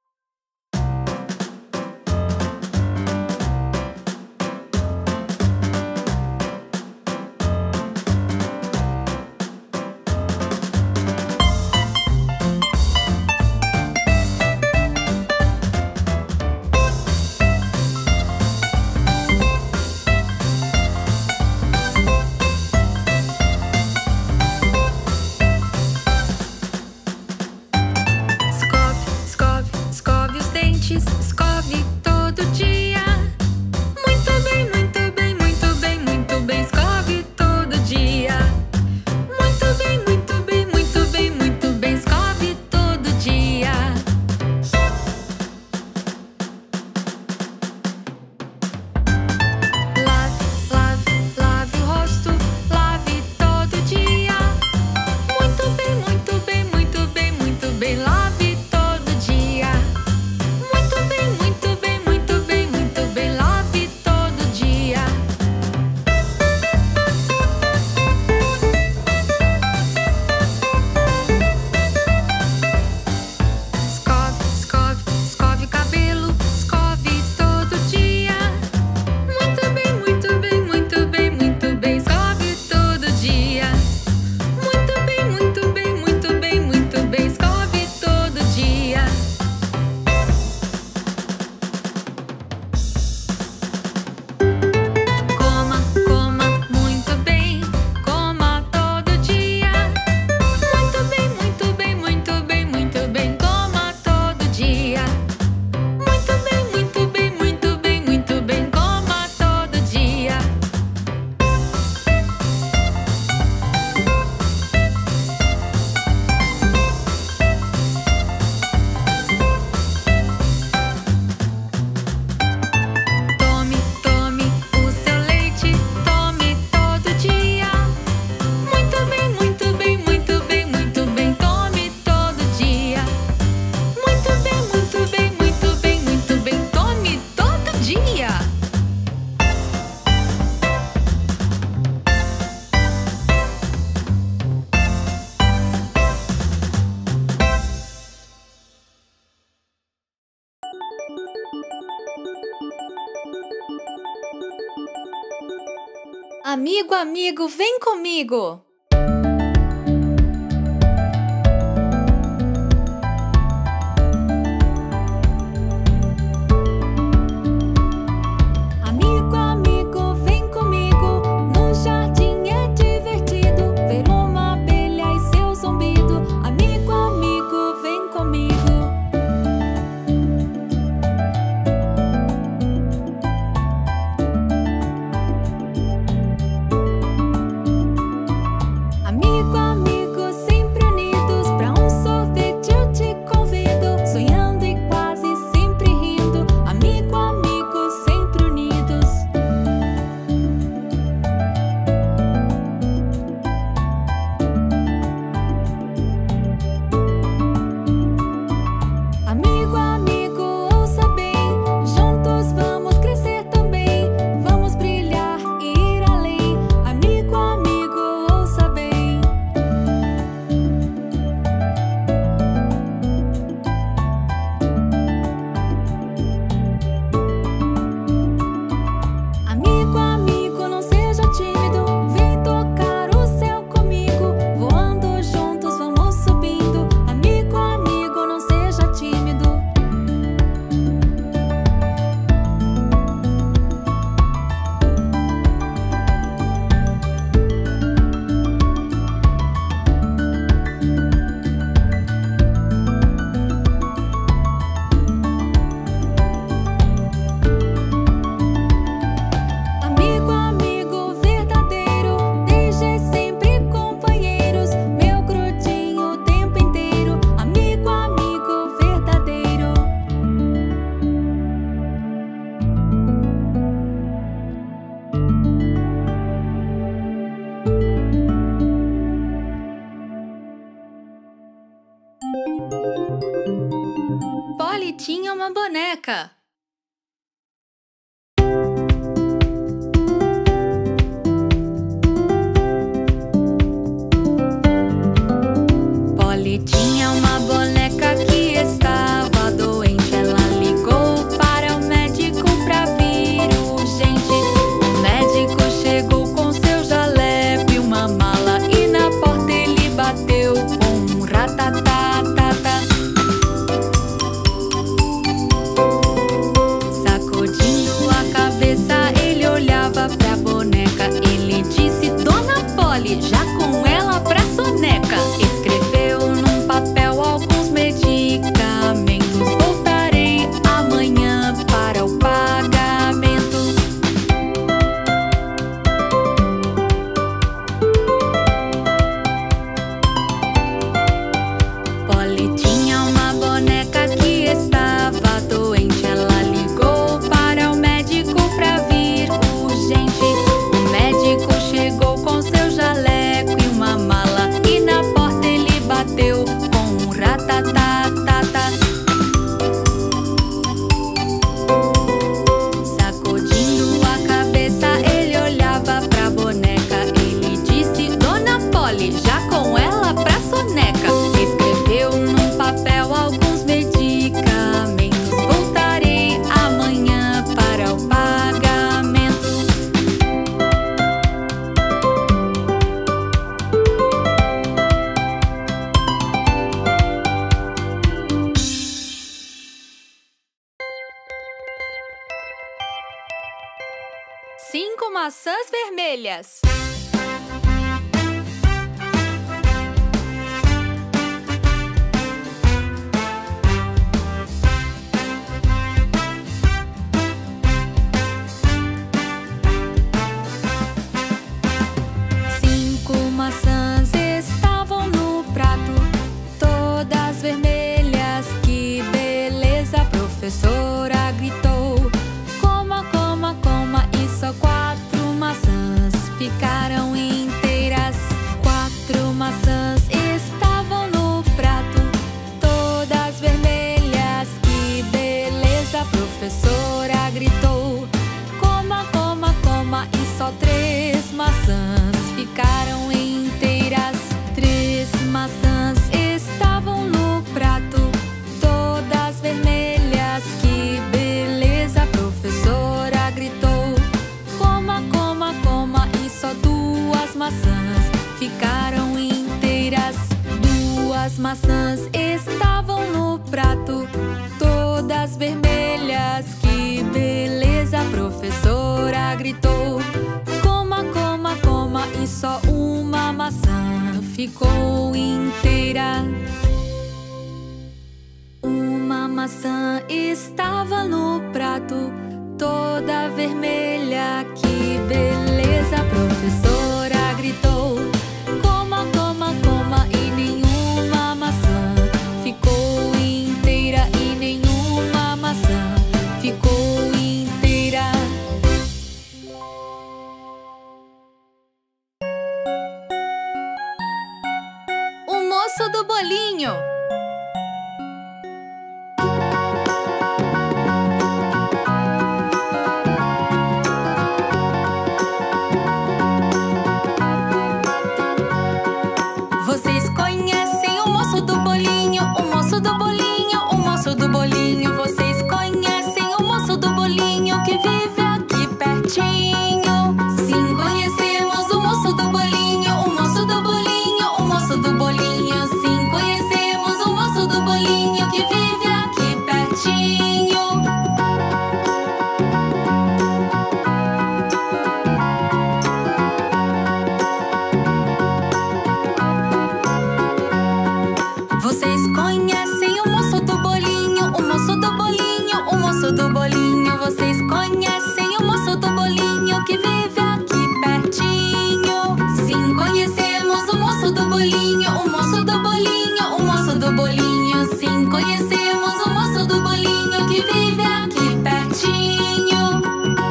Escove todo dia. Muito bem, muito bem, muito bem, muito bem. Escove todo dia. Muito bem, muito bem, muito bem, muito bem. Escove todo dia. Lave, lave, lave o rosto. Lave todo dia. Muito bem, muito bem, muito bem, muito bem. Lave todo dia. Muito bem, muito bem, muito bem, muito bem. Lave todo dia. Escove, escove, escove o cabelo. Escove todo dia. Muito bem, muito bem, muito bem, muito bem. Escove todo dia. Muito bem, muito bem, muito bem, muito bem. Escove todo dia. Coma, coma muito bem, coma todo dia. Muito bem, muito bem, muito bem, muito bem, coma todo dia. Muito bem, muito bem, muito bem, muito bem, coma todo dia. Tome, tome o seu leite, tome todo dia. Muito bem, muito bem, muito bem, muito bem, tome todo dia. Muito bem, muito bem, muito bem, muito bem, tome todo dia. Amigo, amigo, vem comigo! Amigo, amigo, vem comigo. No jardim é divertido ver uma abelha e seu zumbido. Amigo, amigo, vem comigo. Cinco maçãs vermelhas. Cinco maçãs estavam no prato, todas vermelhas. Que beleza, a professora gritou. Coma, coma, coma, e só quatro maçãs ficaram inteiras. Quatro maçãs estavam no prato, todas vermelhas. Que beleza, a professora gritou. Coma, coma, coma, e só três maçãs ficaram inteiras. Três maçãs estavam no prato, todas vermelhas. Que beleza, a professora gritou. Coma, coma, coma, e só duas maçãs ficaram inteiras. Duas maçãs estavam no prato, todas vermelhas. Que beleza, a professora gritou. Coma, coma, coma, e só uma maçã ficou inteira. Uma maçã estava no prato, toda vermelha. Que beleza, a professora gritou. Coma, coma, coma, e nenhuma maçã ficou inteira. E nenhuma maçã ficou inteira. O moço do bolinho. Vocês conhecem o moço do bolinho? O moço do bolinho, o moço do bolinho. Vocês conhecem o moço do bolinho que vive aqui pertinho? Sim, conhecemos o moço do bolinho, o moço do bolinho, o moço do bolinho. Sim, conhecemos o moço do bolinho que vive aqui pertinho. Vocês conhecem o moço do bolinho, o moço do bolinho, o moço do bolinho. Vocês conhecem o moço do bolinho que vive aqui pertinho? Sim, conhecemos o moço do bolinho, o moço do bolinho, o moço do bolinho. Sim, conhecemos o moço do bolinho que vive aqui pertinho.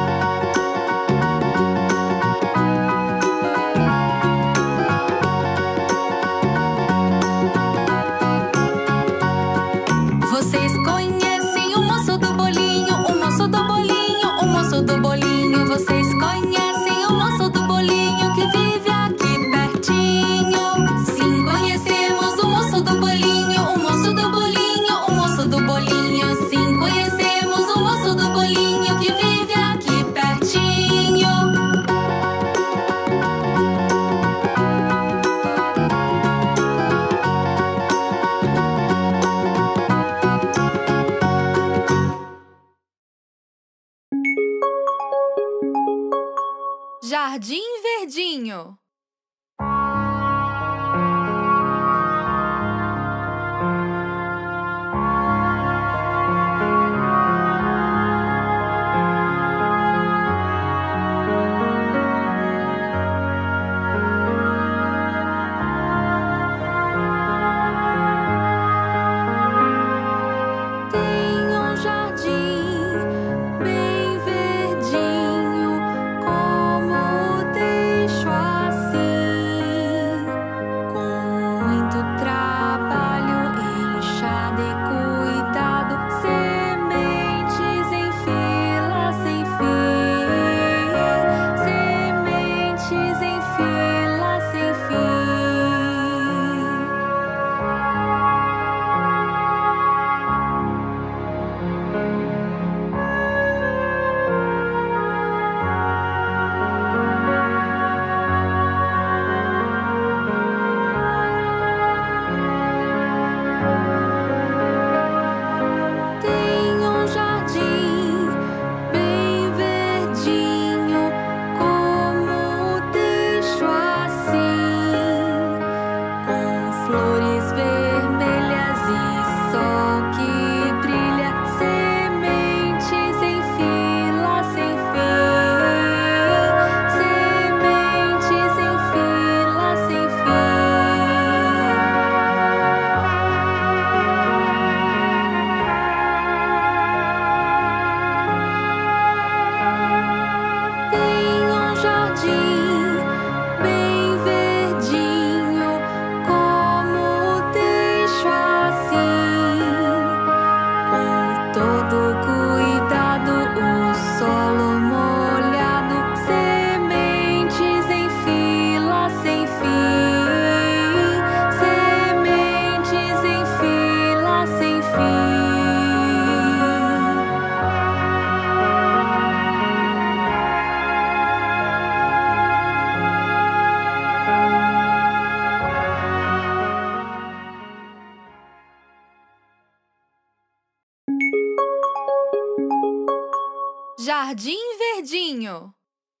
Vocês conhecem o moço do bolinho, o moço do bolinho, o moço do bolinho. Vocês conhecem o moço do bolinho que vive aqui pertinho? Sim, conhecemos o moço do bolinho, o moço do bolinho, o moço do bolinho. Sim, conhecemos o moço do bolinho que vive aqui pertinho. Jardim Verdinho. Tem um jardim bem verdinho, como deixo a Jardim Verdinho.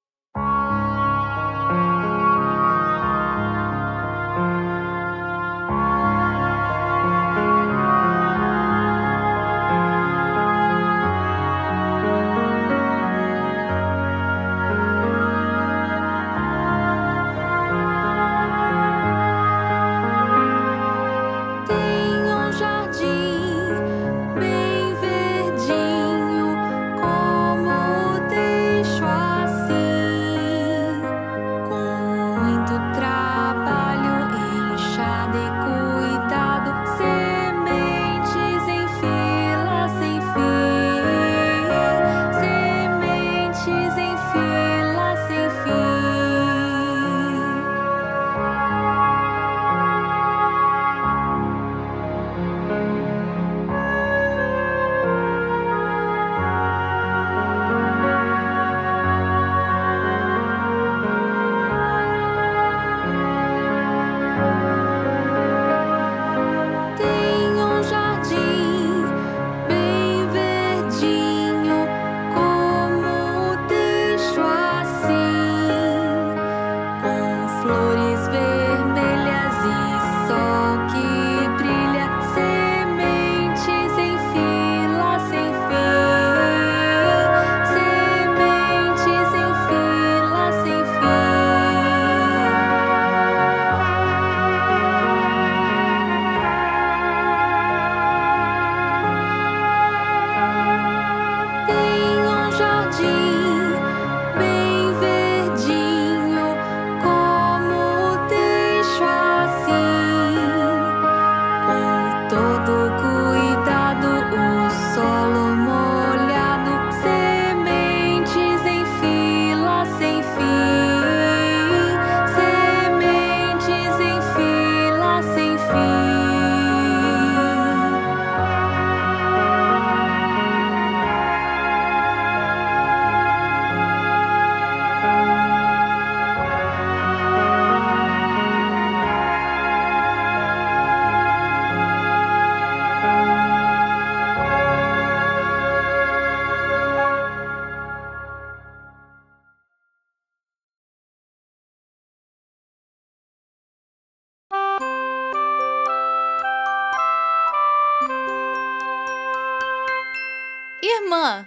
Irmã.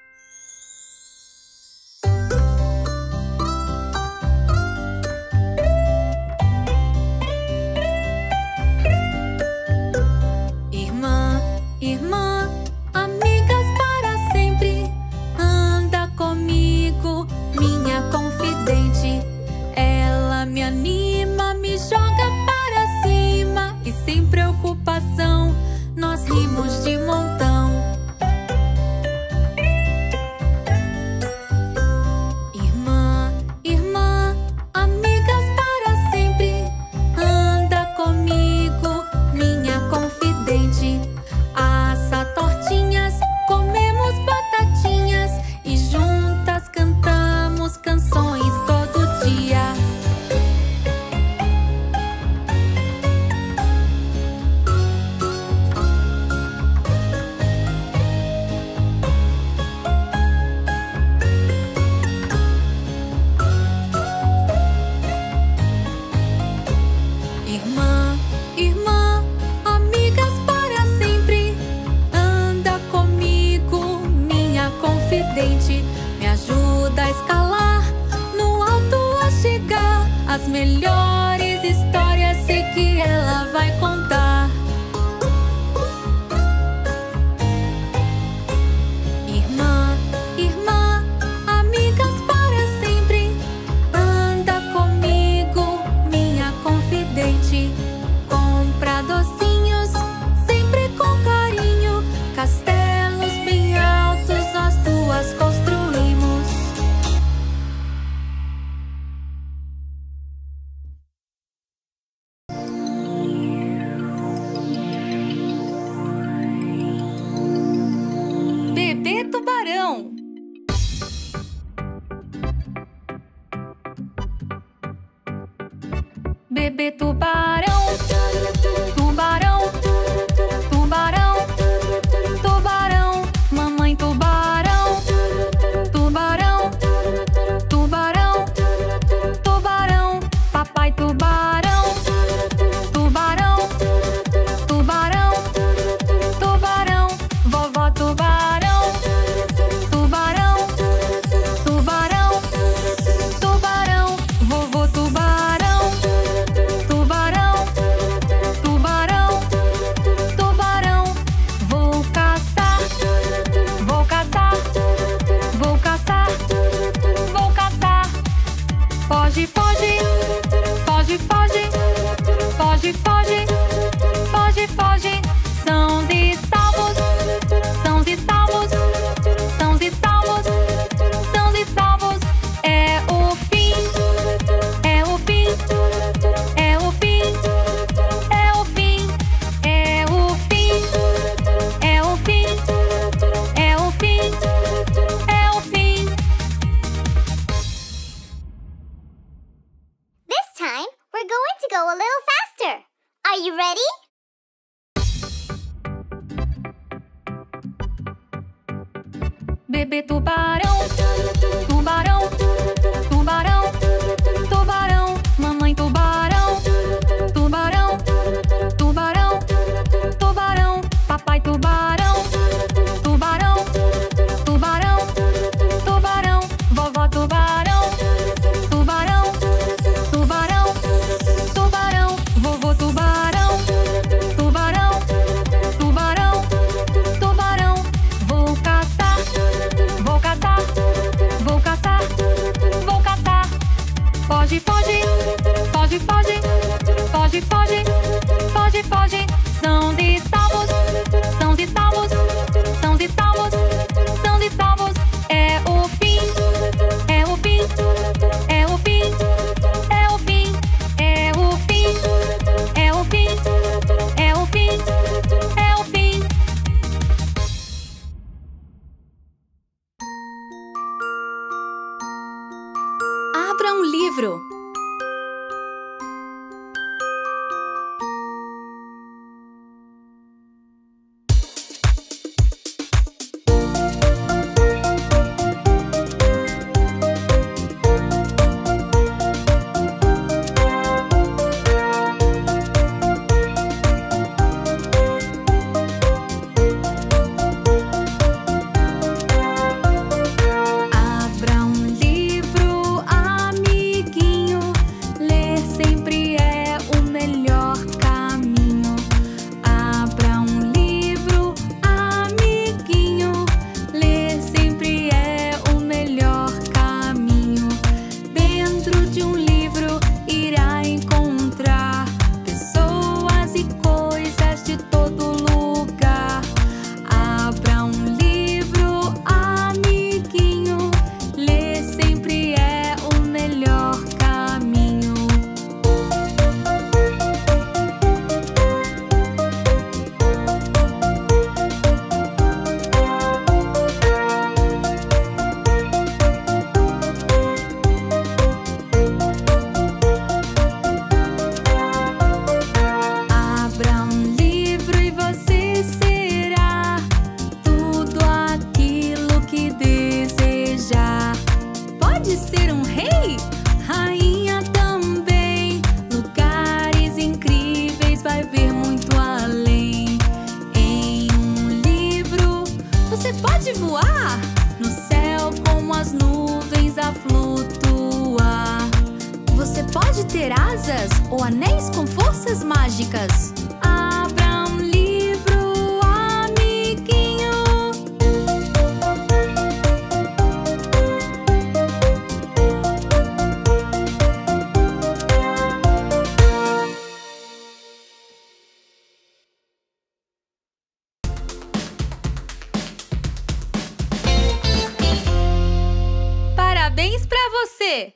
Irmã, irmã, amigas para sempre. Anda comigo, minha confidente. Ela me anima, me joga para cima. E sem preocupação, nós rimos de montão. Me ajuda a escalar, no alto a chegar. As melhores histórias sei que ela vai contar. Irmã, irmã, amigas para sempre. Anda comigo, minha confidente. Compra docinhos, sempre com carinho. Castelos bem altos nós duas construímos. Bebê Tubarão. Bebê tubarão, tubarão, tubarão, tubarão, mamãe tubarão, tubarão. Foge, foge, foge, foge, foge, foge, foge, foge. Sãos e salvos, sãos e salvos, sãos e salvos, sãos e salvos. É o fim, é o fim, é o fim, é o fim, é o fim, é o fim, é o fim, é o fim. This time, we're going to go a little faster. Are you ready? Bebê tubarão, tubarão, tubarão, tubarão. Mamãe tubarão, tubarão, tubarão, tubarão. Papai tubarão, tubarão, tubarão, tubarão. Vovó tubarão, tubarão, tubarão, tubarão. Vovô tubarão, tubarão, tubarão, tubarão. Vou caçar, vou caçar, vou caçar, vou caçar. Foge, foge, foge, foge, foge, foge, foge, foge. Sãos e salvos, sãos e salvos, sãos e salvos, sãos e salvos. É o fim, é o fim, é o fim, é o fim, é o fim, é o fim, é o fim, é o fim. Abra um livro. Abra um livro, amiguinho. Ler sempre é o melhor caminho. Abra um livro, amiguinho. Ler sempre é o melhor caminho. Dentro de um livro irá encontrar pessoas e coisas de todo lugar. Abra um livro, amiguinho. Ler sempre é o melhor caminho. Abra um livro e você será tudo aquilo que desejar. Pode ser um rei, rainha também. Lugares incríveis, vai ver muito além. Em um livro você pode voar no céu como as nuvens a flutuar. Você pode ter asas ou anéis com forças mágicas. Abra um livro, amiguinho. Parabéns pra você!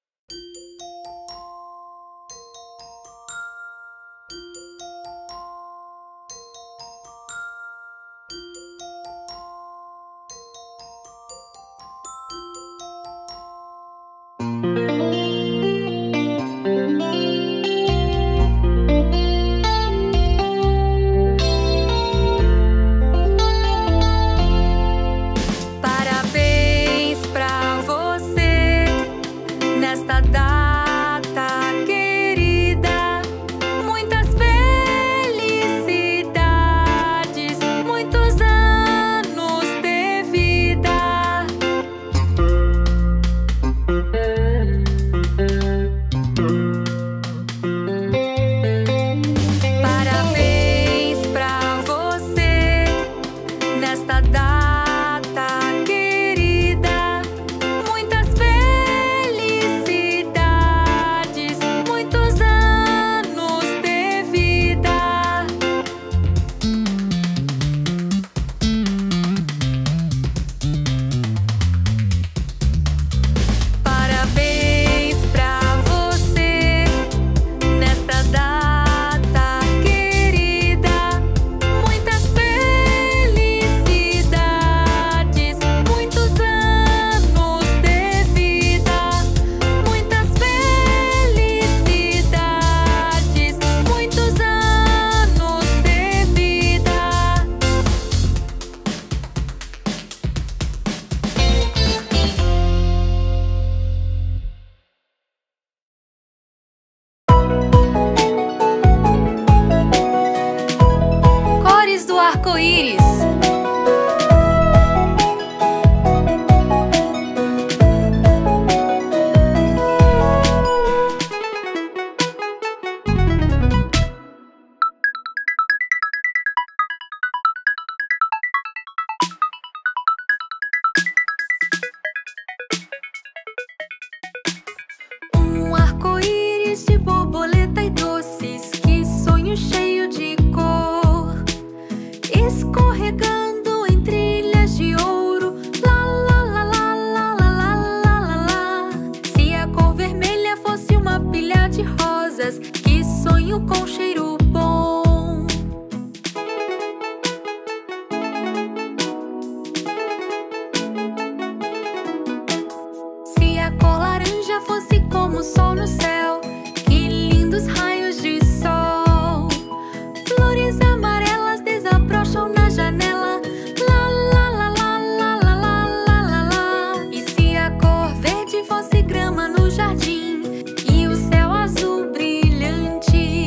Parabéns pra você nesta data querida. Muitas felicidades, muitos anos de vida. banho com cheiro bom. Se a cor laranja fosse como o sol no céu, que lindos raios de sol. Flores amarelas desabrocham na janela. Lá, lá, lá, lá, lá, lá, lá, lá, lá, lá. E se a cor verde fosse grama no jardim e o céu azul brilhante?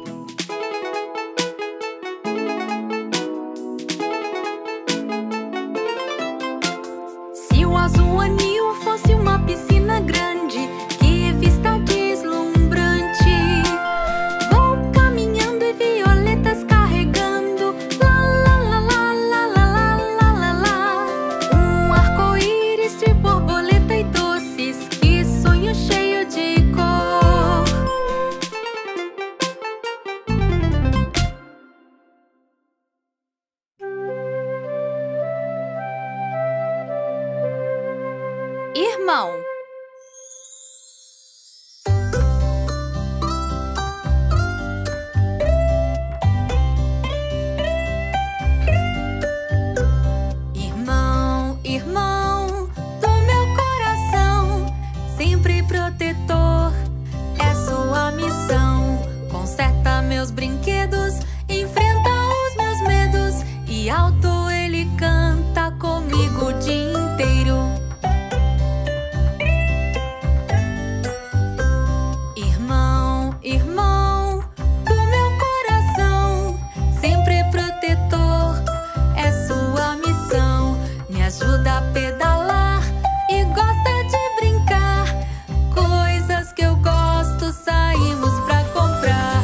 Se o azul anil fosse uma piscina grande, que vista deslumbrante. Vou caminhando e violetas carregando. Lá, lá, lá, lá, lá, lá, lá, lá, lá. Um arco-íris de borboleta e doces, que sonho cheio de cor. Irmão. Irmão, irmão do meu coração, sempre protetor, é sua missão. Conserta meus brinquedos, enfrenta os meus medos, e alto ele canta comigo o dia inteiro. Irmão, irmão do meu coração, sempre protetor, é sua missão. Me ajuda a pedalar e gosta de brincar. Coisas que eu gosto, saímos pra comprar.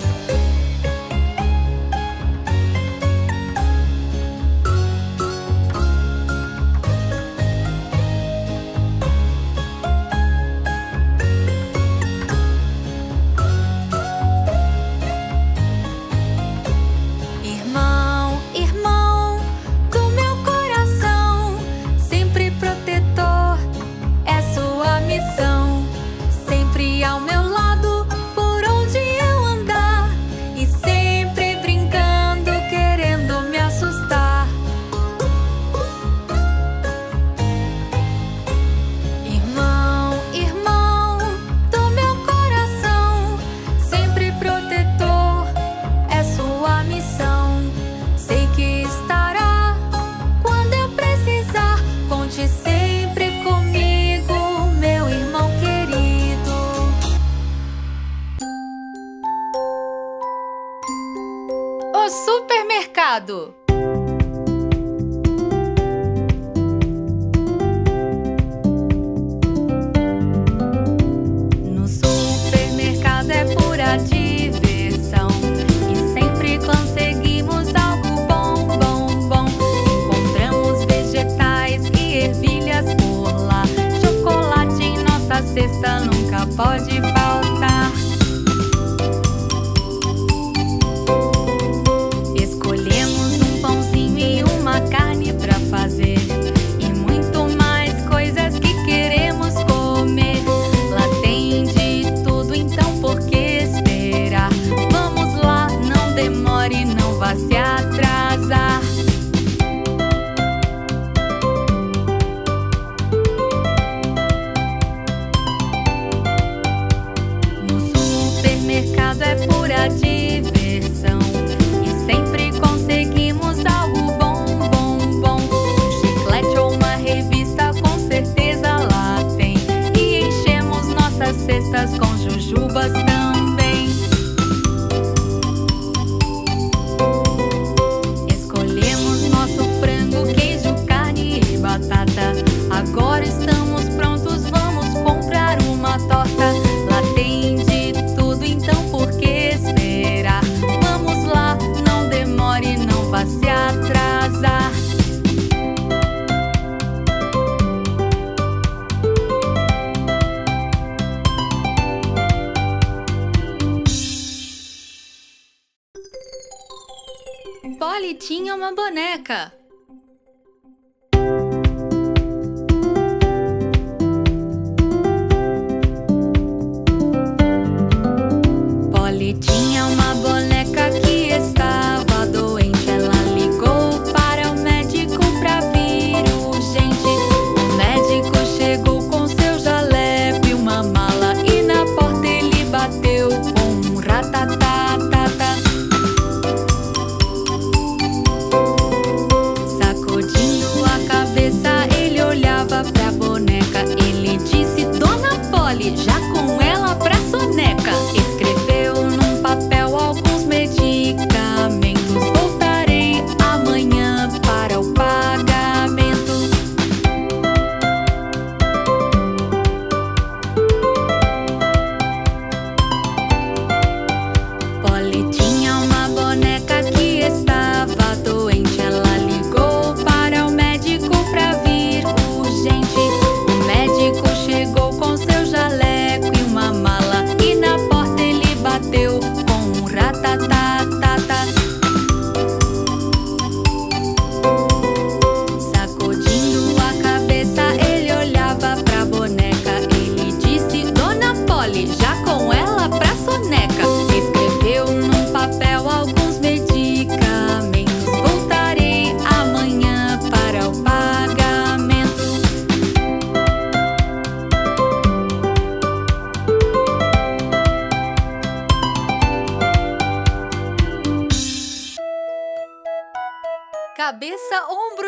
Irmão, irmão do meu coração, sempre protetor, é sua missão. Sempre ao meu lado, por onde eu andar, e sempre brincando, querendo me assustar. Irmão, irmão do meu coração, sempre protetor, é sua missão. Sei que estará quando eu precisar. Conte sempre comigo, meu irmão querido. O supermercado. No supermercado é pura diversão, e sempre conseguimos algo bom, bom, bom. Encontramos vegetais e ervilhas por lá. Chocolate em nossa cesta nunca pode faltar. Escolhemos um pãozinho e uma carne pra fazer, e muito mais coisas que queremos comer. Lá tem de tudo, então por que esperar? Vamos lá, não demore, não vá se atrasar. No supermercado é pura diversão, e sempre conseguimos algo bom, bom, bom. Um chiclete ou uma revista, com certeza lá tem, e enchemos nossas cestas com jujubas também. Escolhemos nosso frango, queijo, carne e batata. Agora estamos prontos, vamos comprar uma torta. Lá tem de tudo, então por que esperar? Vamos lá, não demore, não vá se atrasar. Polly tinha uma boneca. Polly tinha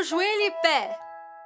ombro, joelho e pé.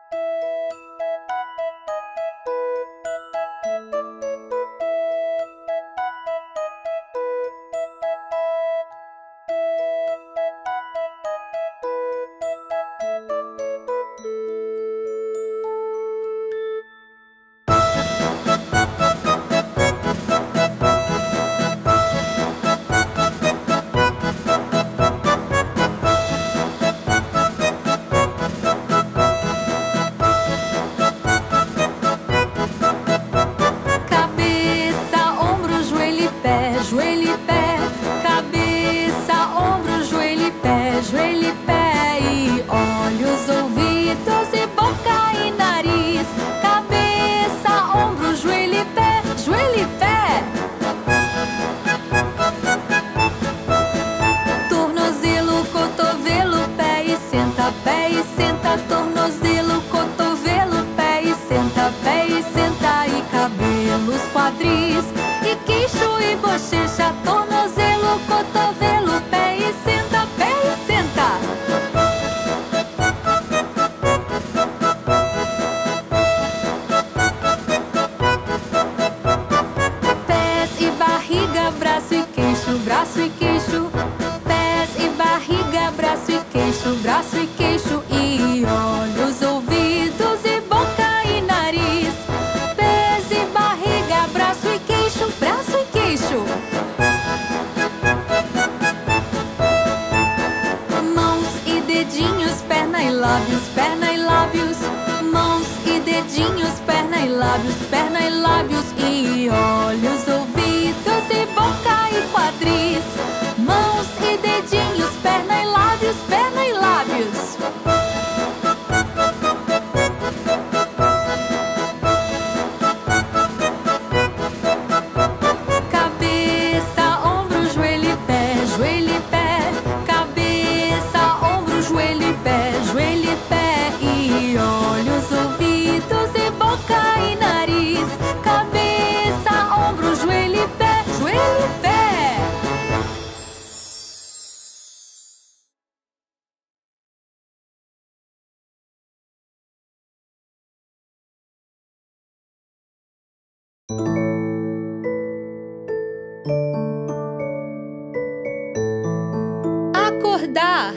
Acordar.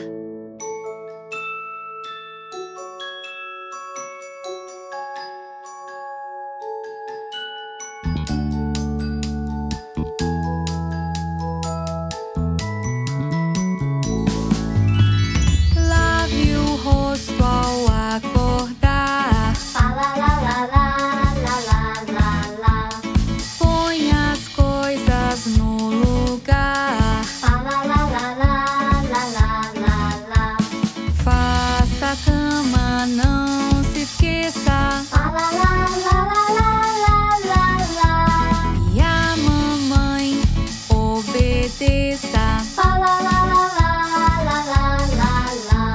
Lave o rosto ao acordar. La la la la la la la la. Põe as coisas no lugar. La la la la la la la la. Faça a cama, não se esqueça. La la la la la la la la. E a mamãe obedeça. La la la la la la la la la.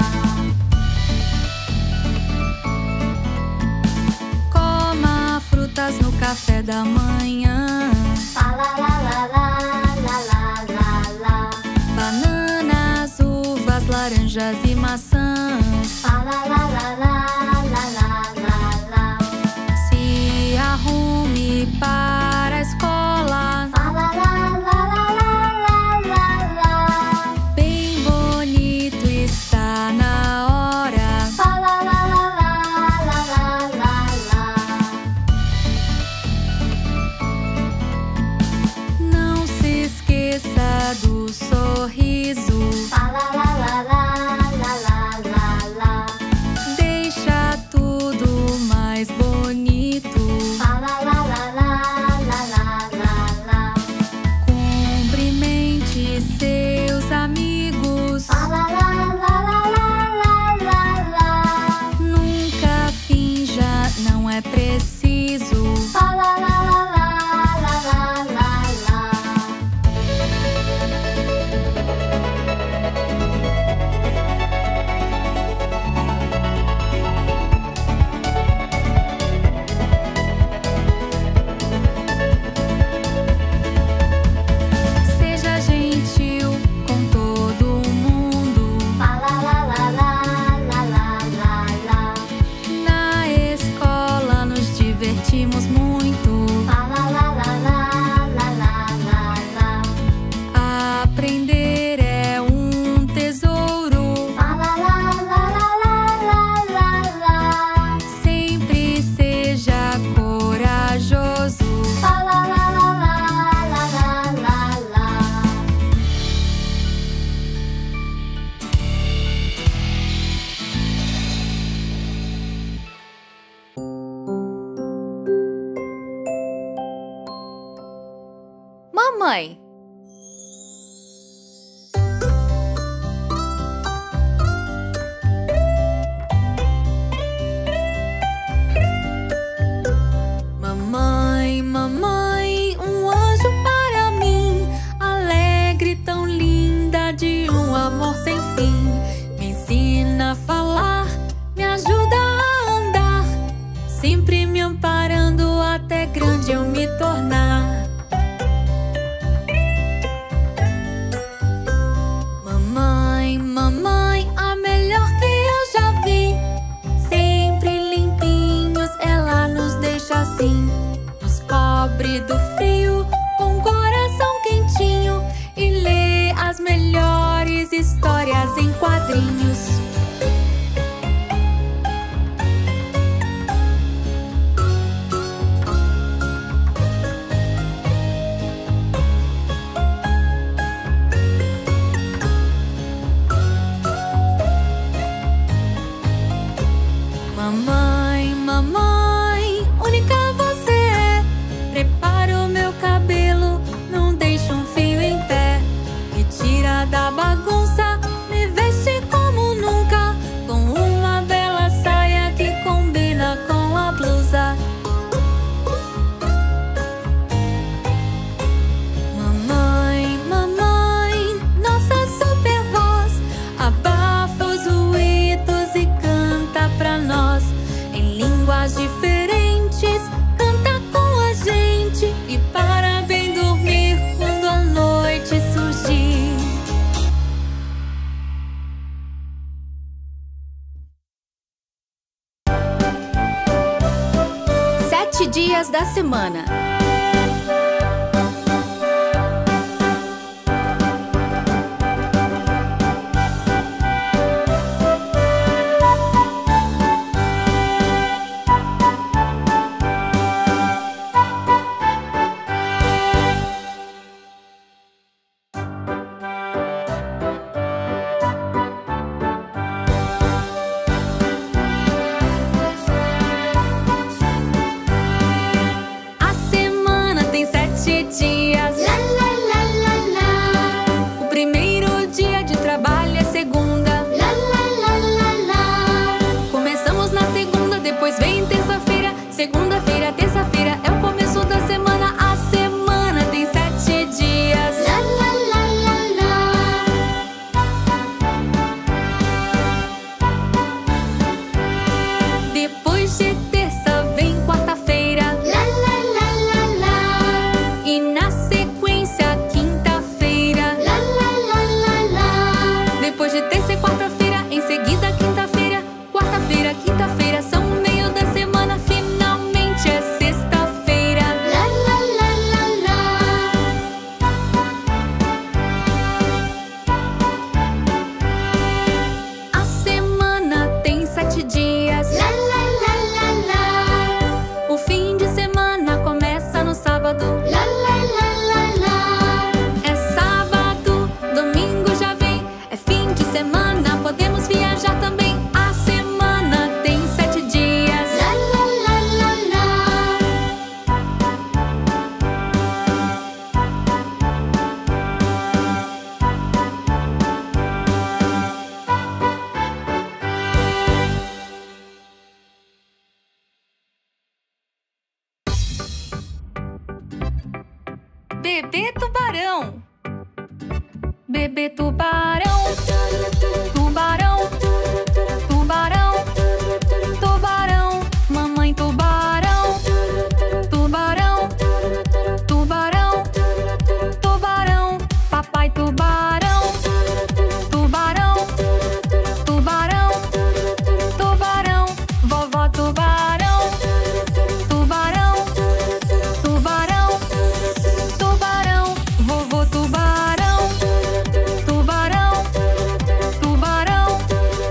Coma frutas no café da manhã. La la la la la la la la la. Bananas, uvas, laranjas e maçãs. La la la la la la la la la. Se arrume para a escola. La la la la la la la la. Bem bonito está na hora. La la la la la la la la. Não se esqueça do sorriso. La la la la la la la la la. Deixa tudo mais bonito. La la la la la la la la la. Cumprimente seus amigos. La la la la la la la la. Nunca finja, não é preciso. La la la la la la la la la. mamãe. Mamãe, mamãe, um anjo para mim, alegre, tão linda, de um amor sem fim. Me ensina a falar, me ajuda a andar, sempre me amparando até grande eu me tornar. Mamãe, mamãe, a melhor que eu já vi, sempre limpinhos, ela nos deixa assim. Nos cobre do frio, com coração quentinho, e lê as melhores histórias em quadrinhos. Mamãe, mamãe, única você é. Prepara o meu cabelo, não deixa um fio em pé. Me tira da bagunça, me veste como nunca, com uma bela saia que combina com a blusa. Mamãe, mamãe, nossa super voz abafa os ruídos e canta pra nós em línguas diferentes. Canta com a gente e para bem dormir quando a noite surgir. Sete dias da semana. A semana tem sete dias. La la la la la. O primeiro dia de trabalho é segunda. La la la la la. Começamos na segunda, depois vem terça-feira. Segunda-feira, terça-feira é o começo da semana. A semana tem sete dias. La la la la la. Depois de terça vem quarta-feira. La la la la la. E na sequência, quinta-feira. La la la la la. Depois de terça e quarta-feira, em seguida quinta-feira. Quarta-feira, quinta-feira são o meio da semana. Finalmente é sexta-feira. La la la la la. A semana tem sete dias. La la la la la. O fim de semana começa no sábado. La la la la la. É sábado, domingo já vem. É fim de semana, podemos viajar também. A semana tem sete dias. La la la la la. Bebê tubarão. Bebê tubarão. Tubarão. Tubarão. Tubarão. Mamãe tubarão. Tubarão. Tubarão. Tubarão. Papai tubarão. Tubarão. Tubarão. Tubarão. Vovó tubarão. Tubarão. Tubarão. Tubarão. Vovô tubarão. Tubarão. Tubarão.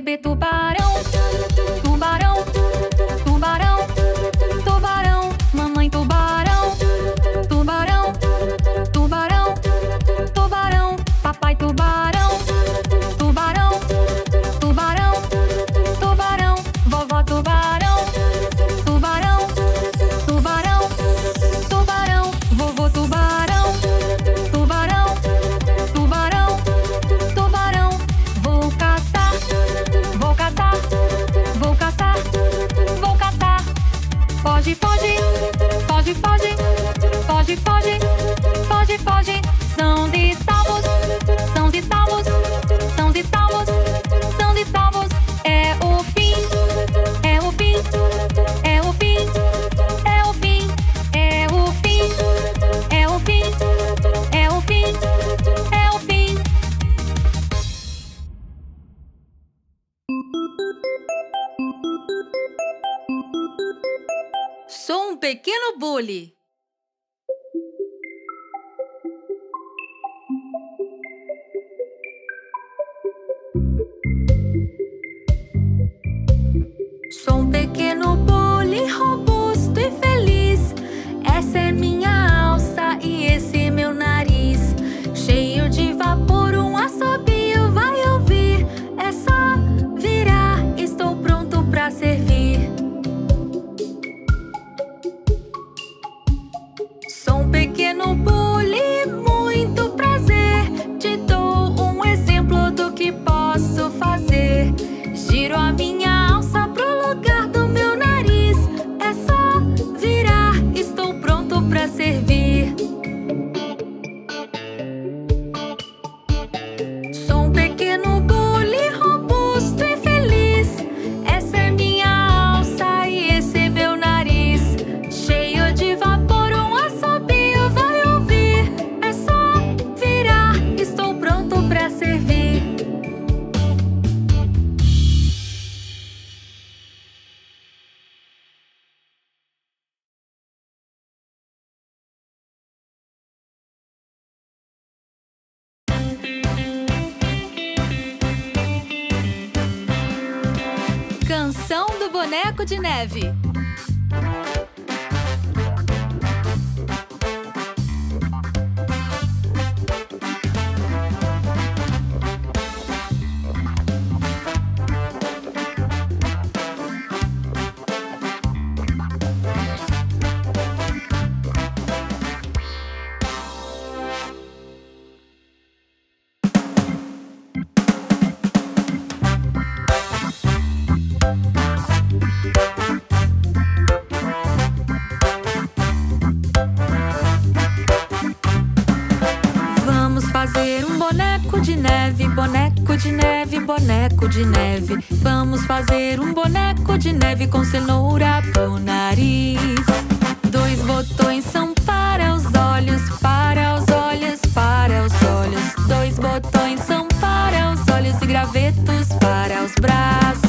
bebê tubarão. Tubarão, tubarão, tubarão. Mamãe tubarão. Tubarão, tubarão, tubarão. Papai tubarão. Tubarão, tubarão, tubarão. Vovó tubarão. Tubarão, tubarão, tubarão. Vovô tubarão. Tubarão, tubarão, tubarão. Vou caçar, vou caçar, vou caçar, vou caçar. Foge, foge, foge, foge, foge, foge, foge, foge. São de salvos, são de salvos, são de salvos, são de salvos. É o fim, é o fim, é o fim, é o fim, é o fim, é o fim, é o fim, é o fim. Sou um pequeno bully. Sou um pequeno bully robusto e feliz. Essa é minha alça e esse é meu nariz. Cheio de vapor, um assobio vai ouvir. É só virar, estou pronto pra servir. Sou um pequeno bully, muito prazer. Te dou um exemplo do que posso fazer. Giro a minha alça pro lugar do meu nariz. É só virar, estou pronto pra servir. Sou um pequeno bully robusto e feliz. Essa é minha alça e esse é meu nariz. Cheio de vapor, um assobio vai ouvir. É só virar, estou pronto pra servir. Canção do Boneco de Neve. Vamos fazer um boneco de neve, boneco de neve, boneco de neve. Vamos fazer um boneco de neve com cenoura pro nariz. Dois botões são para os olhos, para os olhos, para os olhos. Dois botões são para os olhos e gravetos para os braços.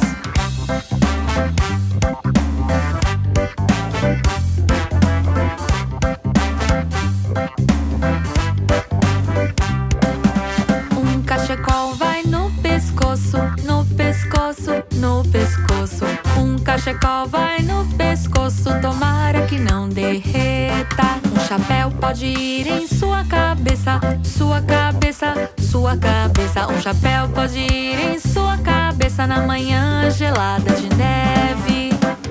Um cachecol vai no pescoço, no pescoço, no pescoço. Um cachecol vai no pescoço, tomara que não derreta. Um chapéu pode ir em sua cabeça, sua cabeça, sua cabeça. Um chapéu pode ir em sua cabeça na manhã gelada de neve.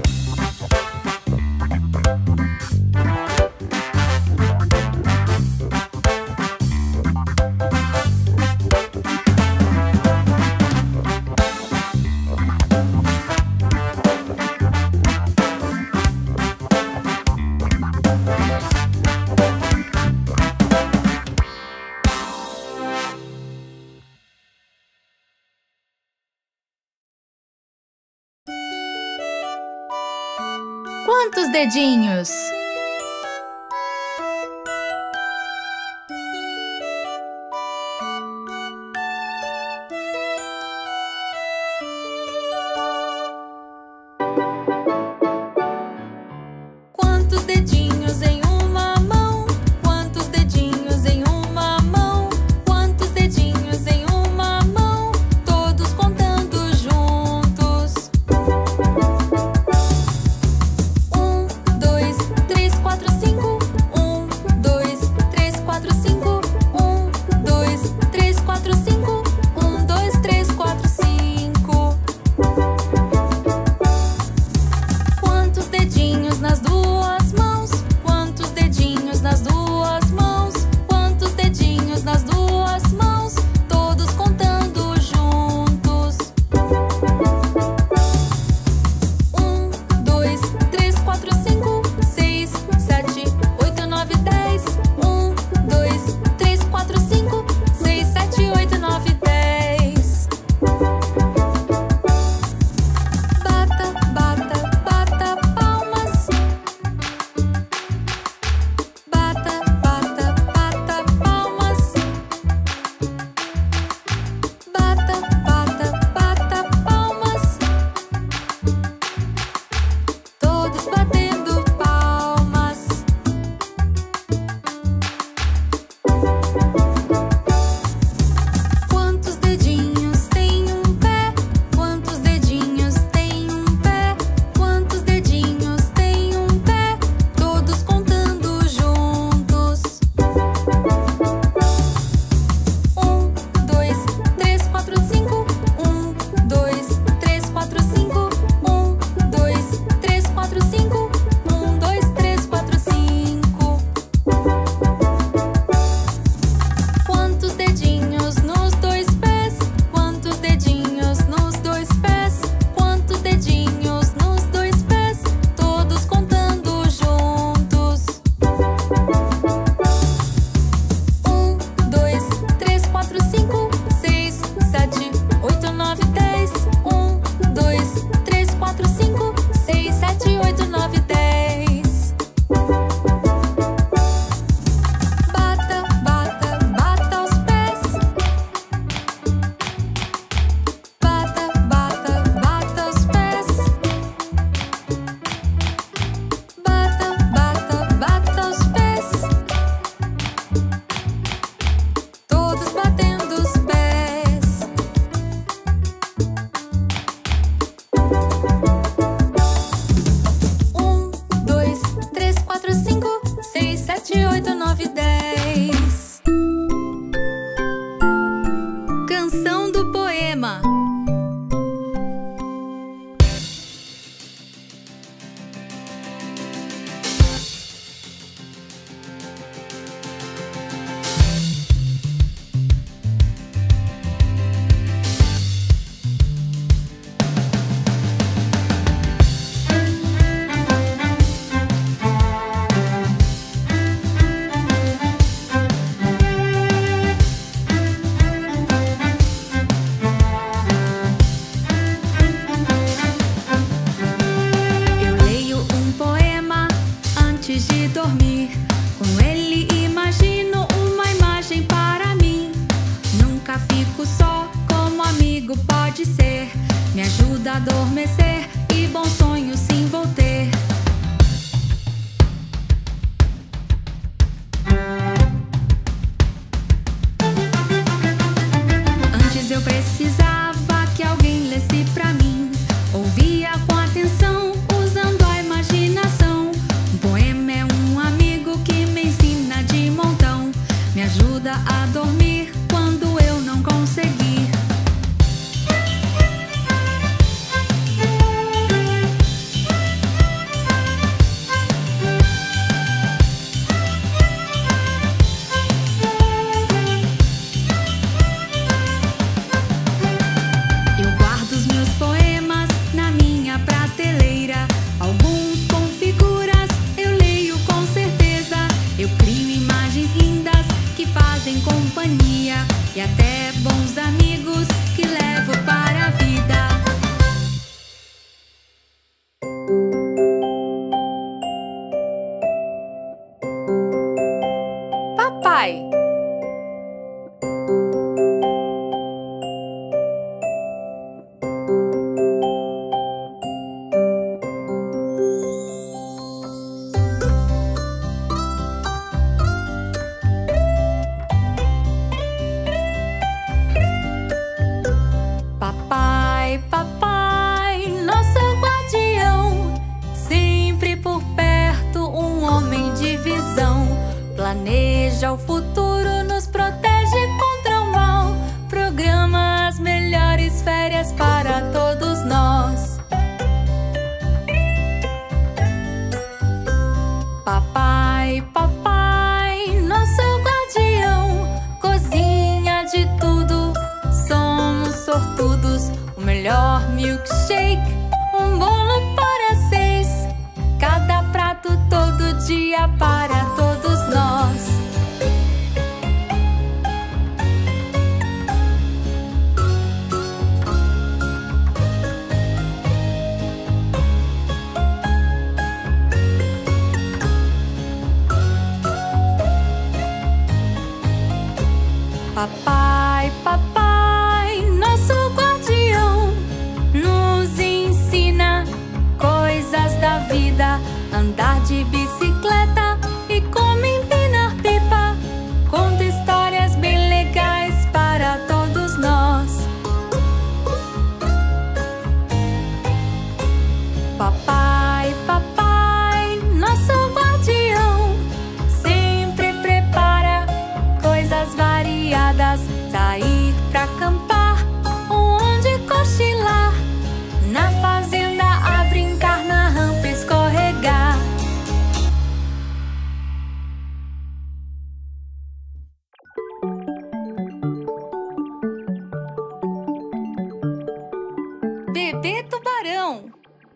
Quantos dedinhos? Quantos dedinhos em uma mão? Quantos dedinhos em uma mão? Quantos dedinhos em uma mão? Todos contando planeja o futuro, nos protege contra o mal, programa as melhores férias para todos nós. Papai, papai, nosso guardião, cozinha de tudo, somos sortudos. O melhor milkshake, um bolo para seis, cada prato todo dia para todos nós. Papai, papai, nosso guardião, nos ensina coisas da vida, andar de bicicleta e como empinar pipa, conta histórias bem legais para todos nós. Papai, papai, nosso guardião, sempre prepara coisas variadas, sair pra acampar ou onde cochilar, na fazenda a brincar, na rampa escorregar. Bebê tubarão.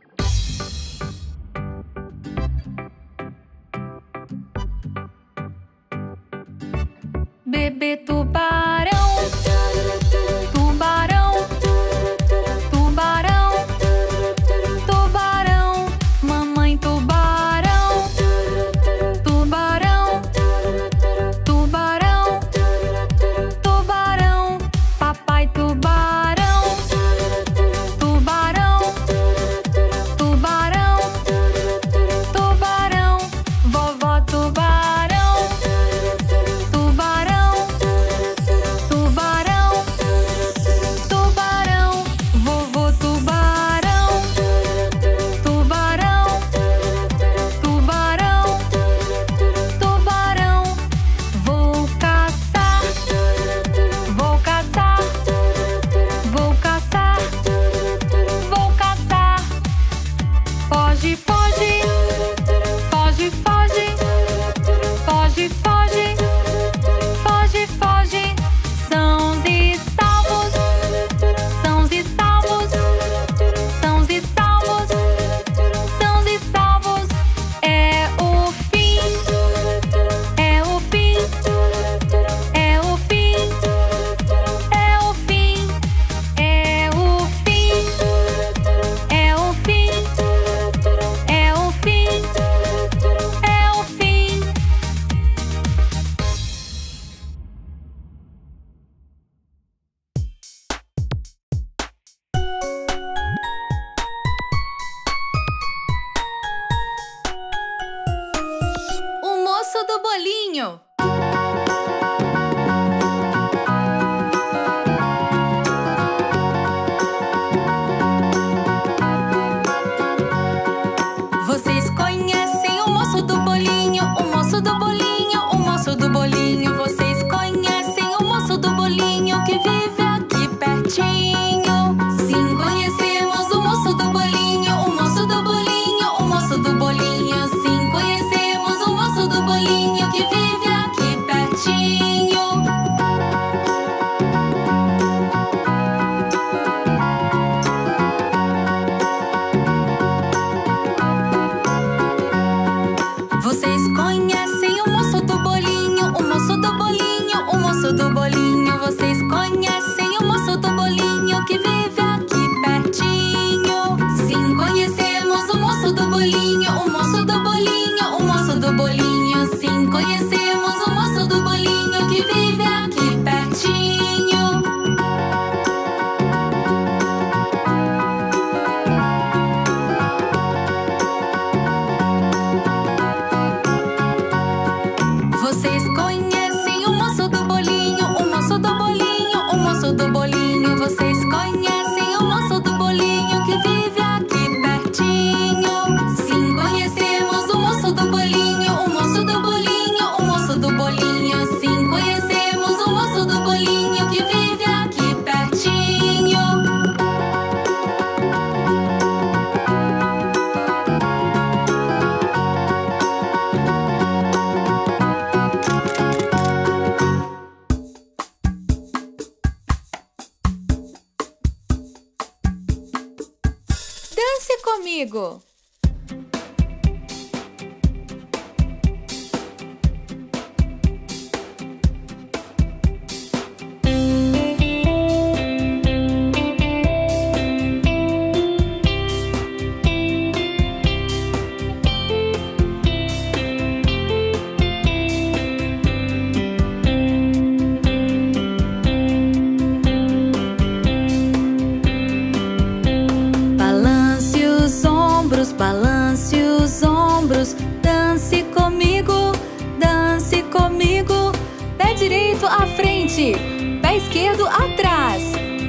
Bebê tubarão, tubarão, tubarão, tubarão, mamãe tubarão, tubarão, tubarão, tubarão, papai tubarão, tubarão, tubarão, tubarão, vovó tubarão, tubarão. Tubarão, tubarão, vovô tubarão, tubarão, tubarão, tubarão, vou caçar, vou caçar, vou caçar, vou caçar, foge, foge, foge, foge, foge, foge. Foge, foge, sãos e salvos, sãos e salvos, sãos e salvos, sãos e salvos. É o fim, é o fim, é o fim, é o fim, é o fim, é o fim, comigo! Balance os ombros, dance comigo, dance comigo. Pé direito à frente, pé esquerdo atrás.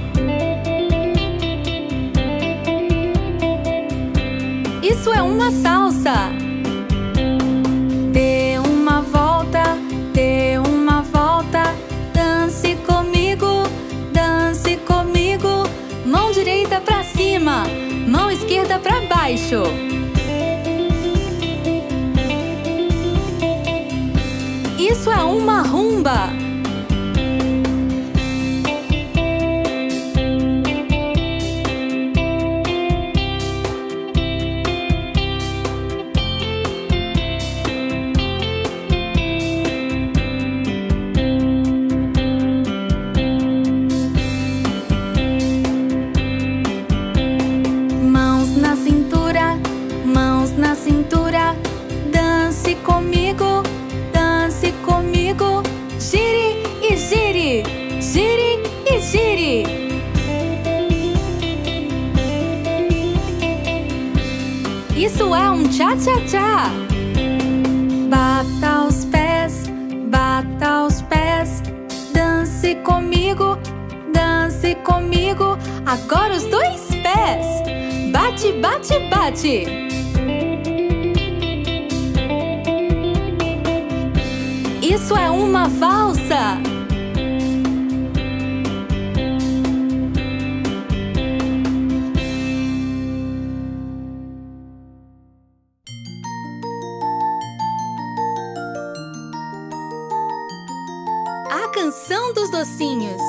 Isso é uma salsa. Dê uma volta, dê uma volta. Dance comigo, dance comigo. Mão direita pra cima, mão esquerda pra baixo. Isso é uma rumba. Mãos na cintura, mãos na cintura. Dance comigo, dance comigo. Gire e gire, gire e gire. Isso é um tchá-tchá-tchá. Bata os pés, bata os pés. Dance comigo, dance comigo. Agora os dois pés. Bate, bate, bate. Isso é uma valsa. A canção dos docinhos.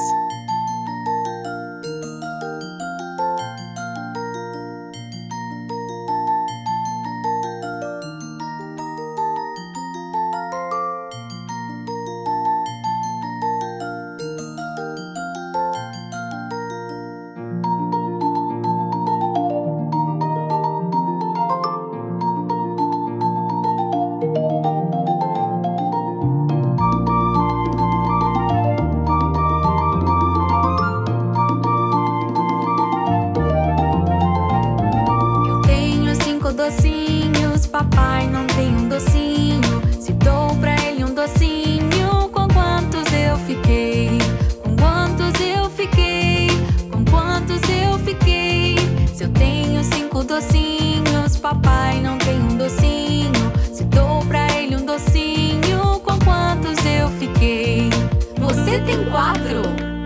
Docinhos, papai não tem um docinho. Se dou pra ele um docinho, com quantos eu fiquei? Com quantos eu fiquei? Com quantos eu fiquei? Se eu tenho cinco docinhos, papai não tem um docinho. Se dou pra ele um docinho, com quantos eu fiquei? Você tem quatro.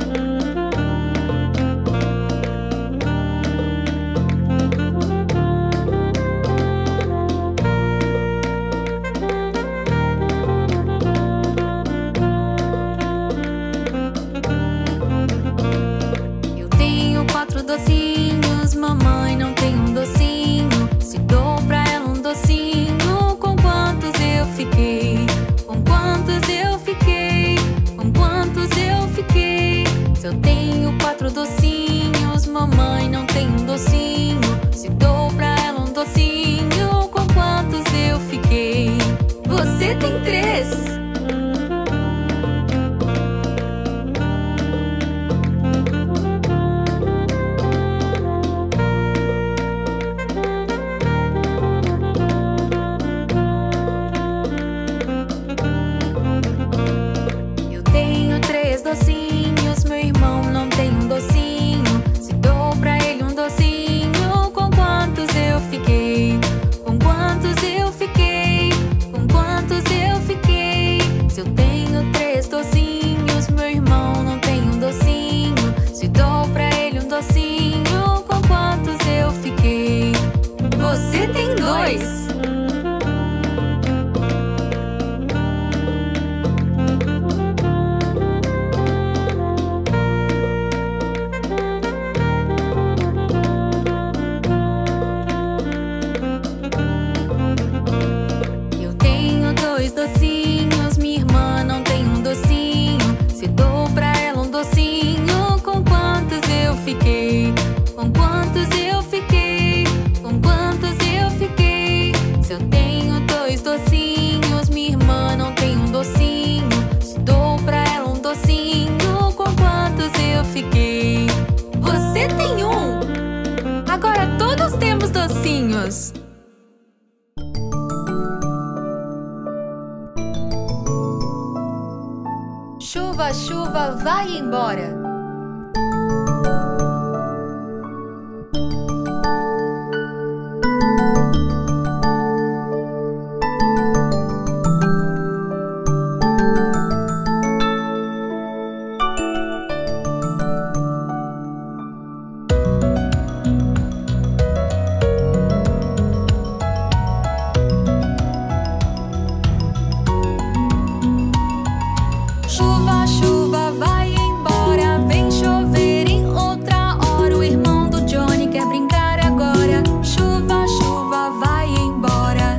Docinhos, mamãe não tem um docinho. Se dou pra ela um docinho, com quantos eu fiquei? Com quantos eu fiquei? Com quantos eu fiquei? Se eu tenho quatro docinhos, mamãe não tem um docinho. Se dou pra ela um docinho, com quantos eu fiquei? Você tem três. Docinhos, meu irmão não tem um docinho. Se dou pra ele um docinho, com quantos eu fiquei? Com quantos eu fiquei? Com quantos eu fiquei? Se eu tenho três docinhos, meu irmão não tem um docinho. Se dou pra ele um docinho, com quantos eu fiquei? Você tem dois. meninos. Chuva, chuva, vai embora. Chuva, chuva, vai embora. Vem chover em outra hora. O irmão do Johnny quer brincar agora. Chuva, chuva, vai embora.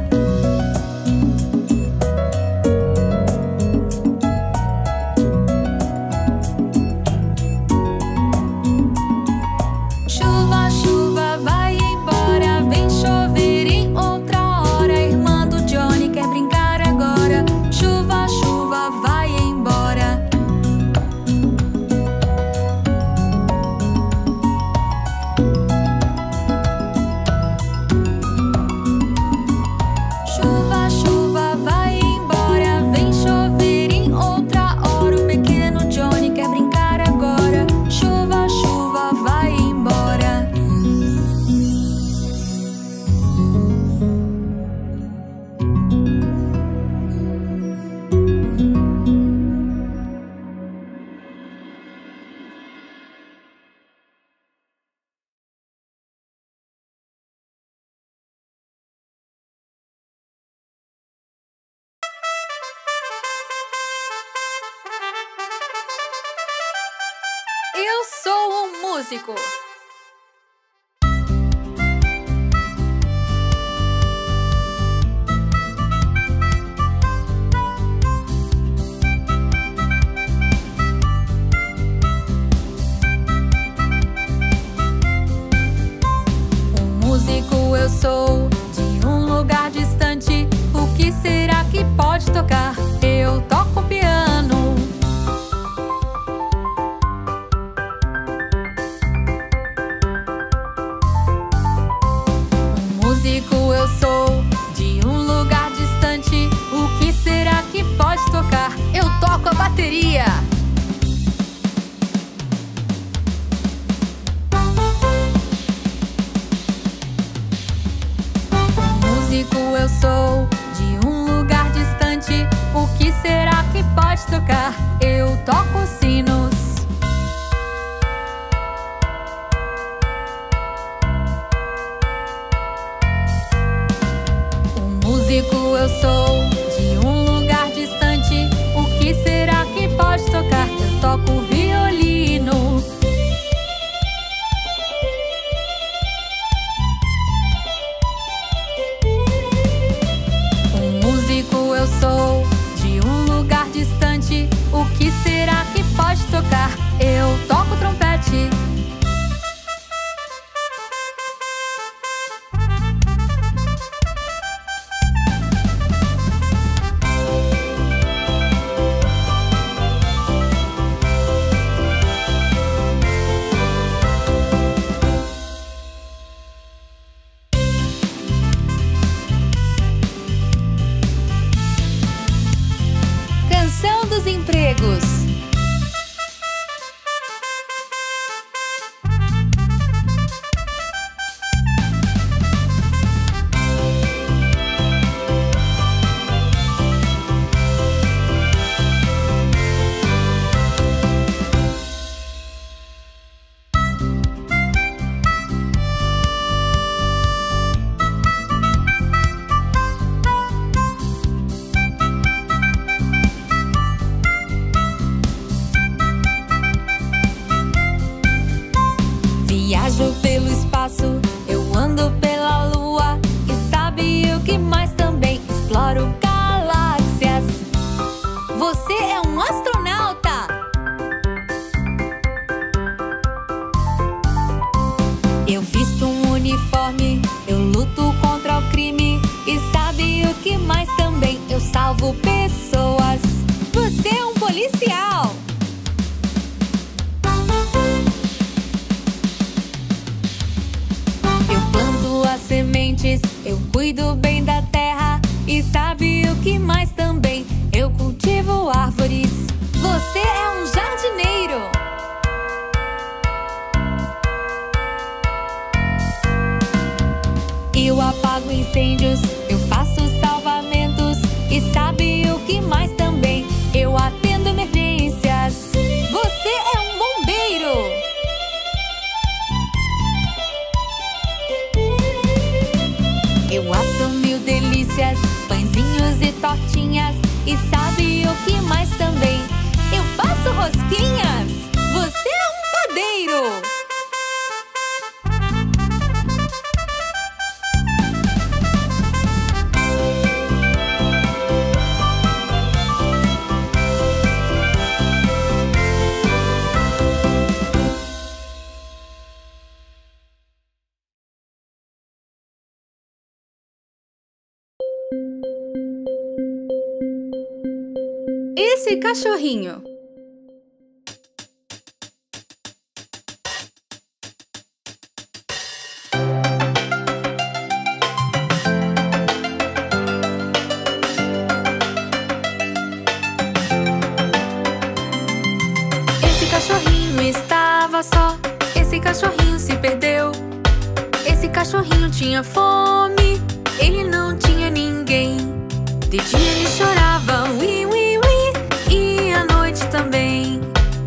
Chuva, chuva, vai embora. Vem chover em outra hora. A irmã do Johnny quer brincar agora. Chuva, chuva, vai embora. Chuva, chuva, vai embora. Vem chover em outra hora. O pequeno Johnny quer brincar agora. Chuva, chuva, vai embora. Eu sou um músico. Um músico eu sou, de um lugar distante. O que será que pode tocar? Eu toco piano. Músico eu sou, de um lugar distante. O que será que pode tocar? Eu toco a bateria. Músico eu sou, de um lugar distante. O que será que pode tocar? Eu toco sinos. Músico eu sou, de um lugar distante. O que será que pode tocar? Eu toco violino. Um músico eu sou, de um lugar distante. O que será que pode tocar? Eu toco trompete. Eu apago incêndios, eu faço salvamentos. E sabe o que mais também? Eu atendo emergências. Você é um bombeiro! Eu asso mil delícias, pãezinhos e tortinhas. E sabe o que mais também? Eu faço rosquinhas! Você é um padeiro! Esse cachorrinho. Esse cachorrinho estava só. Esse cachorrinho se perdeu. Esse cachorrinho tinha fome. Ele não tinha ninguém. De dia ele chorava, ui, ui, ui, e à noite também.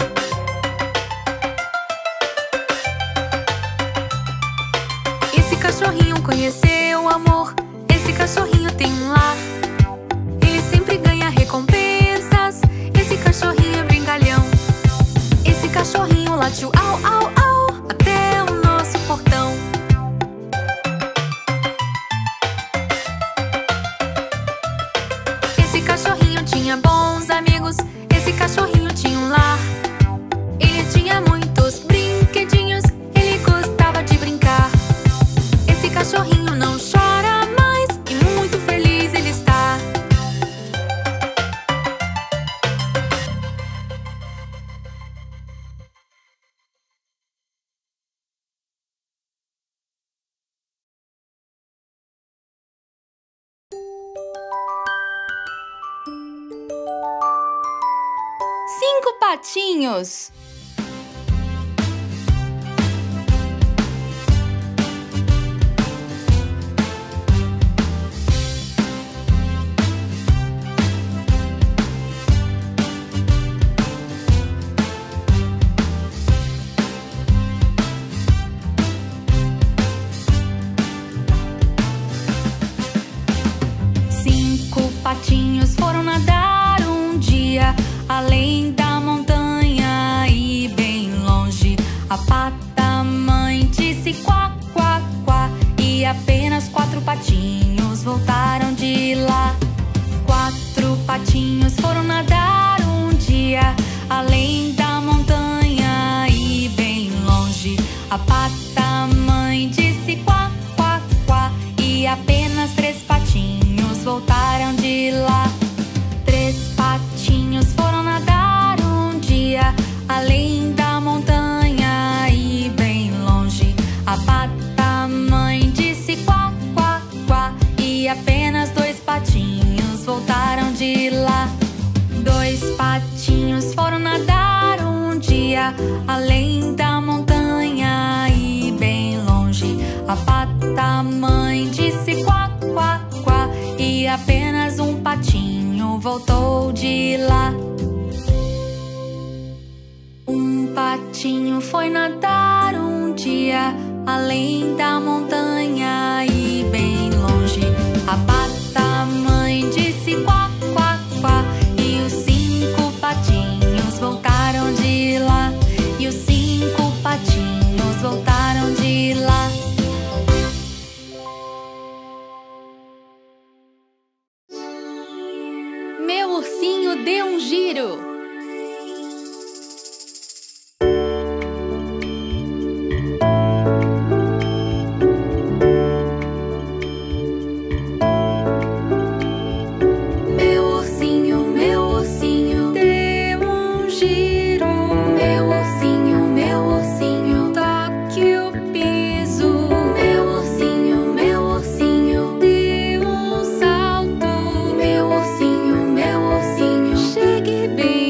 Esse cachorrinho conheceu o amor. Esse cachorrinho tem um lar. Ele sempre ganha recompensas. Esse cachorrinho é brincalhão. Esse cachorrinho latiu au, au, au, até o nosso portão. Esse cachorrinho tinha bons amigos. Esse cachorrinho tinha um lar. Ele tinha muitos brinquedinhos. Ele gostava de brincar. Esse cachorrinho não chora mais e muito feliz ele está. Cinco patinhos. Cinco patinhos foram nadar um dia além da montanha e bem longe. A pata mãe disse quá, quá, quá, e apenas quatro patinhos voltaram de lá. Quatro patinhos foram nadar um dia além da montanha e bem longe. A pata mãe disse quá, quá, quá, e apenas três patinhos voltaram de lá. Três patinhos foram nadar um dia além da montanha e bem longe. A pata mãe disse quá, quá, quá, e apenas dois patinhos voltaram de lá. Dois patinhos foram nadar um dia além da montanha e bem longe. A pata mãe disse quá, quá, quá, e apenas um patinho voltou de lá. Um patinho foi nadar um dia além da montanha e bem longe. A pata mãe disse quá, quá, quá, e os cinco patinhos voltaram de lá. E os cinco patinhos voltaram de lá. Meu ursinho deu um giro. Meu ursinho, meu ursinho deu um giro. Meu ursinho, meu ursinho toque o piso. Meu ursinho, meu ursinho deu um salto. Meu ursinho, meu ursinho chegue bem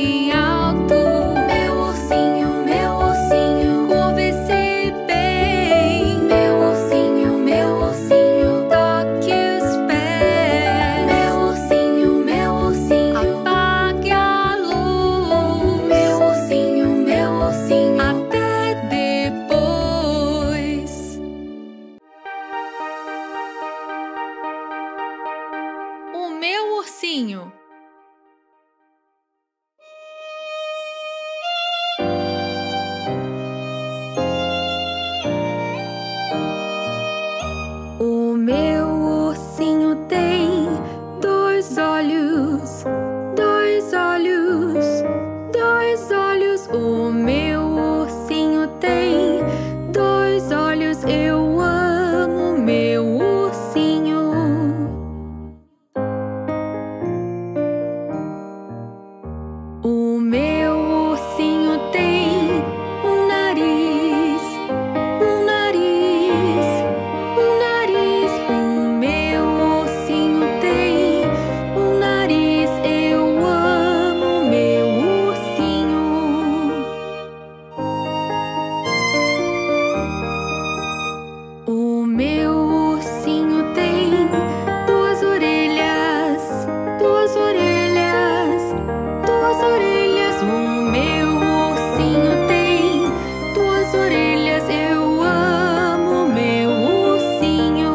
ursinho. O meu ursinho tem dois olhos, dois olhos, dois olhos. O meu ursinho tem dois olhos. Eu amo meu ursinho. O meu ursinho tem um nariz, um nariz, um nariz. O meu ursinho tem um nariz. Eu amo meu ursinho. O meu ursinho tem duas orelhas, duas orelhas, duas orelhas. O meu ursinho tem duas orelhas. Eu amo meu ursinho.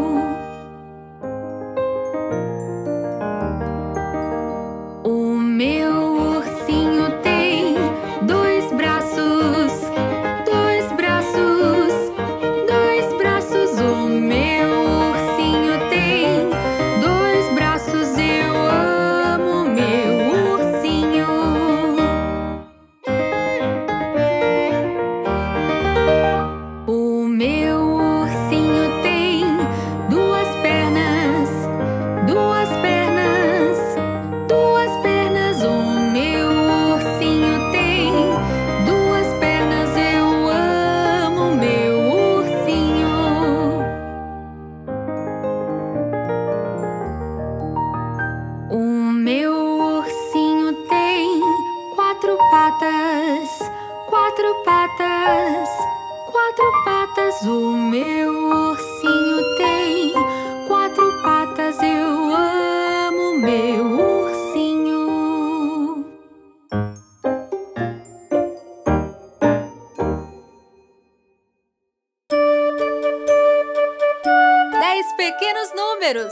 O meu ursinho tem dois braços, dois braços, dois braços. O meu ursinho tem dois braços. Eu amo meu ursinho. O meu ursinho tem duas pernas, duas pernas, duas pernas. O meu ursinho tem duas pernas. Eu amo meu ursinho. O meu ursinho tem quatro patas, quatro patas, quatro patas. O meu ursinho tem quatro patas. Eu amo meu ursinho. Dez pequenos números.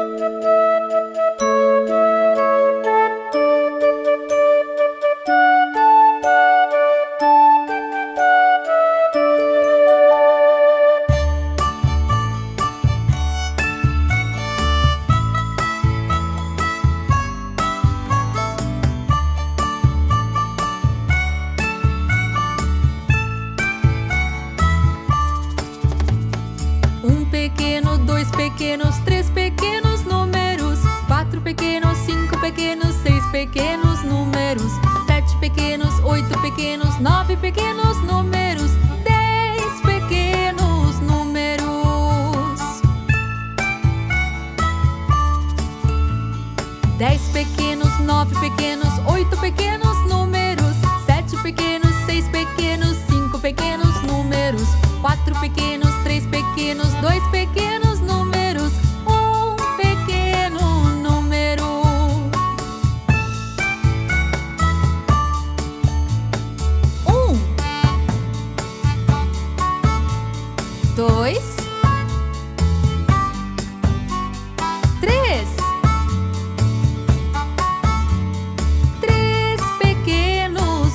Um pequeno, dois pequenos, três pequenos números, quatro pequenos, cinco pequenos, seis pequenos números, sete pequenos, oito pequenos, nove pequenos números, dez pequenos números. Dez pequenos, nove pequenos, oito pequenos números, sete pequenos, seis pequenos, cinco pequenos números, quatro pequenos, três pequenos, dois pequenos números, um pequeno número. Um, dois, três, três pequenos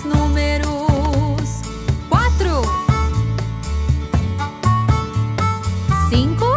números, quatro, cinco,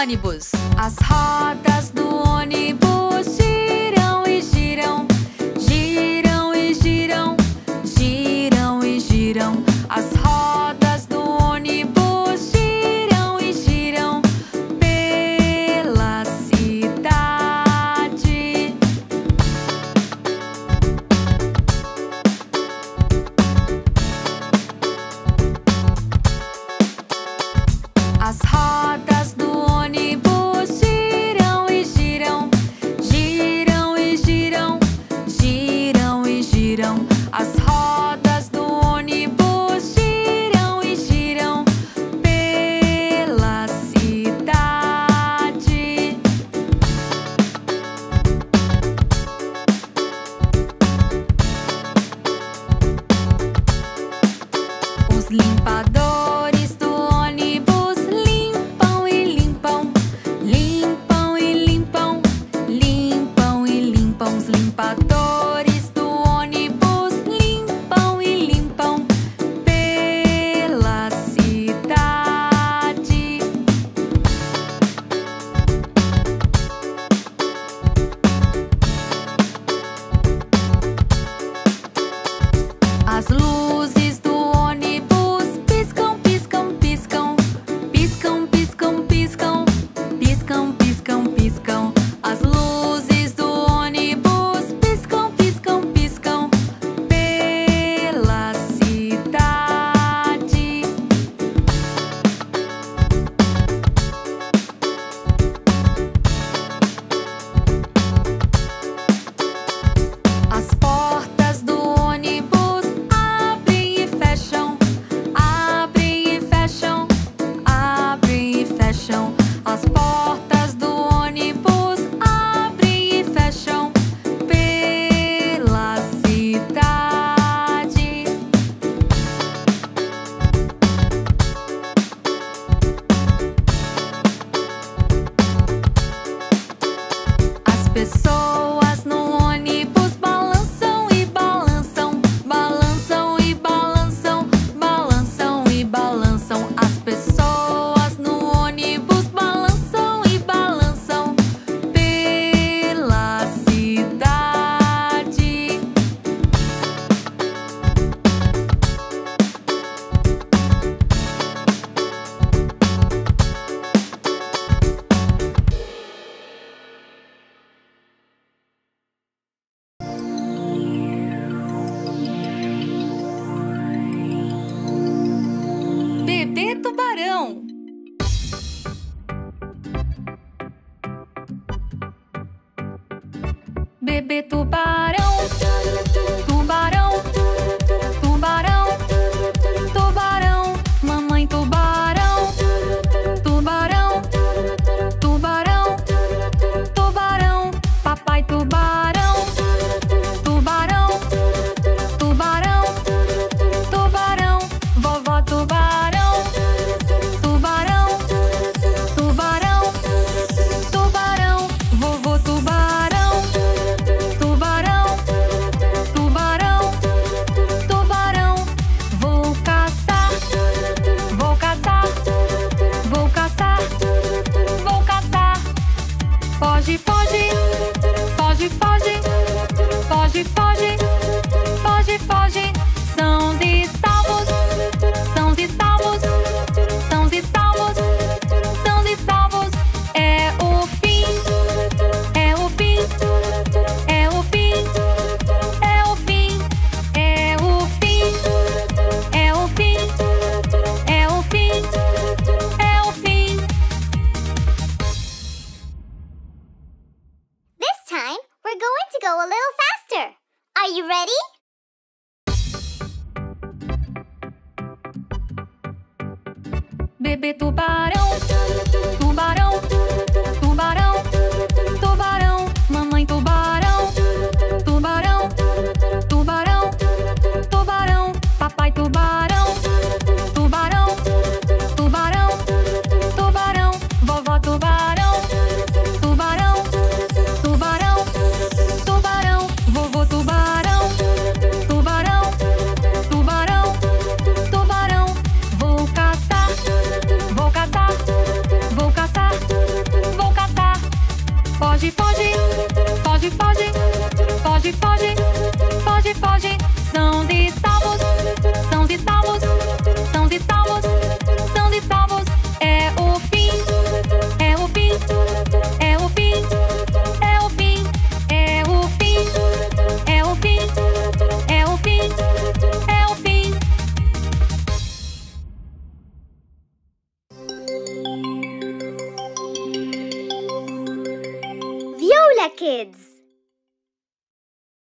ônibus. As rodas do ônibus giram e giram, giram e giram, giram e giram. As rodas do ônibus giram e giram pela cidade. As rodas do ônibus giram e giram, giram e giram, giram e giram. As rodas do ônibus giram e giram pela cidade. Os limpadores do ônibus limpam e limpam, limpam e limpam, limpam e limpam. Os limpadores do ônibus limpam e limpam pela cidade. As luzes do ônibus piscam, piscam, piscam, piscam, piscam, piscam, piscam, piscam, piscam. As luzes do ônibus piscam, piscam, piscam pela cidade. As portas do ônibus abrem e fecham, abrem e fecham, abrem e fecham. As portas do ônibus abrem e fecham pela cidade. As pessoas no ônibus balançam e balançam, balançam e balançam, balançam e balançam. As pessoas no ônibus balançam e balançam pela cidade. Bebê tubarão. Bebê tubarão, tubarão, tubarão, tubarão. Mamãe tubarão, tubarão, tubarão, tubarão. Papai tubarão, tubarão, tubarão, tubarão. Vovó tubarão, tubarão, tubarão, tubarão. Vovô tubarão, tubarão, tubarão, tubarão. Vou caçar, vou caçar, vou caçar, vou caçar. Foge, foge, foge, foge, foge, foge, foge, foge. Sãos e salvos, sãos e salvos, sãos e salvos, sãos e salvos. É o fim, é o fim, é o fim, é o fim, é o fim, é o fim, é o fim, é o fim. This time, we're going to go a little faster. Are you ready? Bebê tubarão, tubarão, tubarão, tubarão. Mamãe tubarão, tubarão, tubarão, tubarão. Papai tubarão, tubarão, tubarão, tubarão. Vovó tubarão, tubarão, tubarão, tubarão. Vovô tubarão, tubarão, tubarão, tubarão. Vou caçar, vou caçar, vou caçar. kids.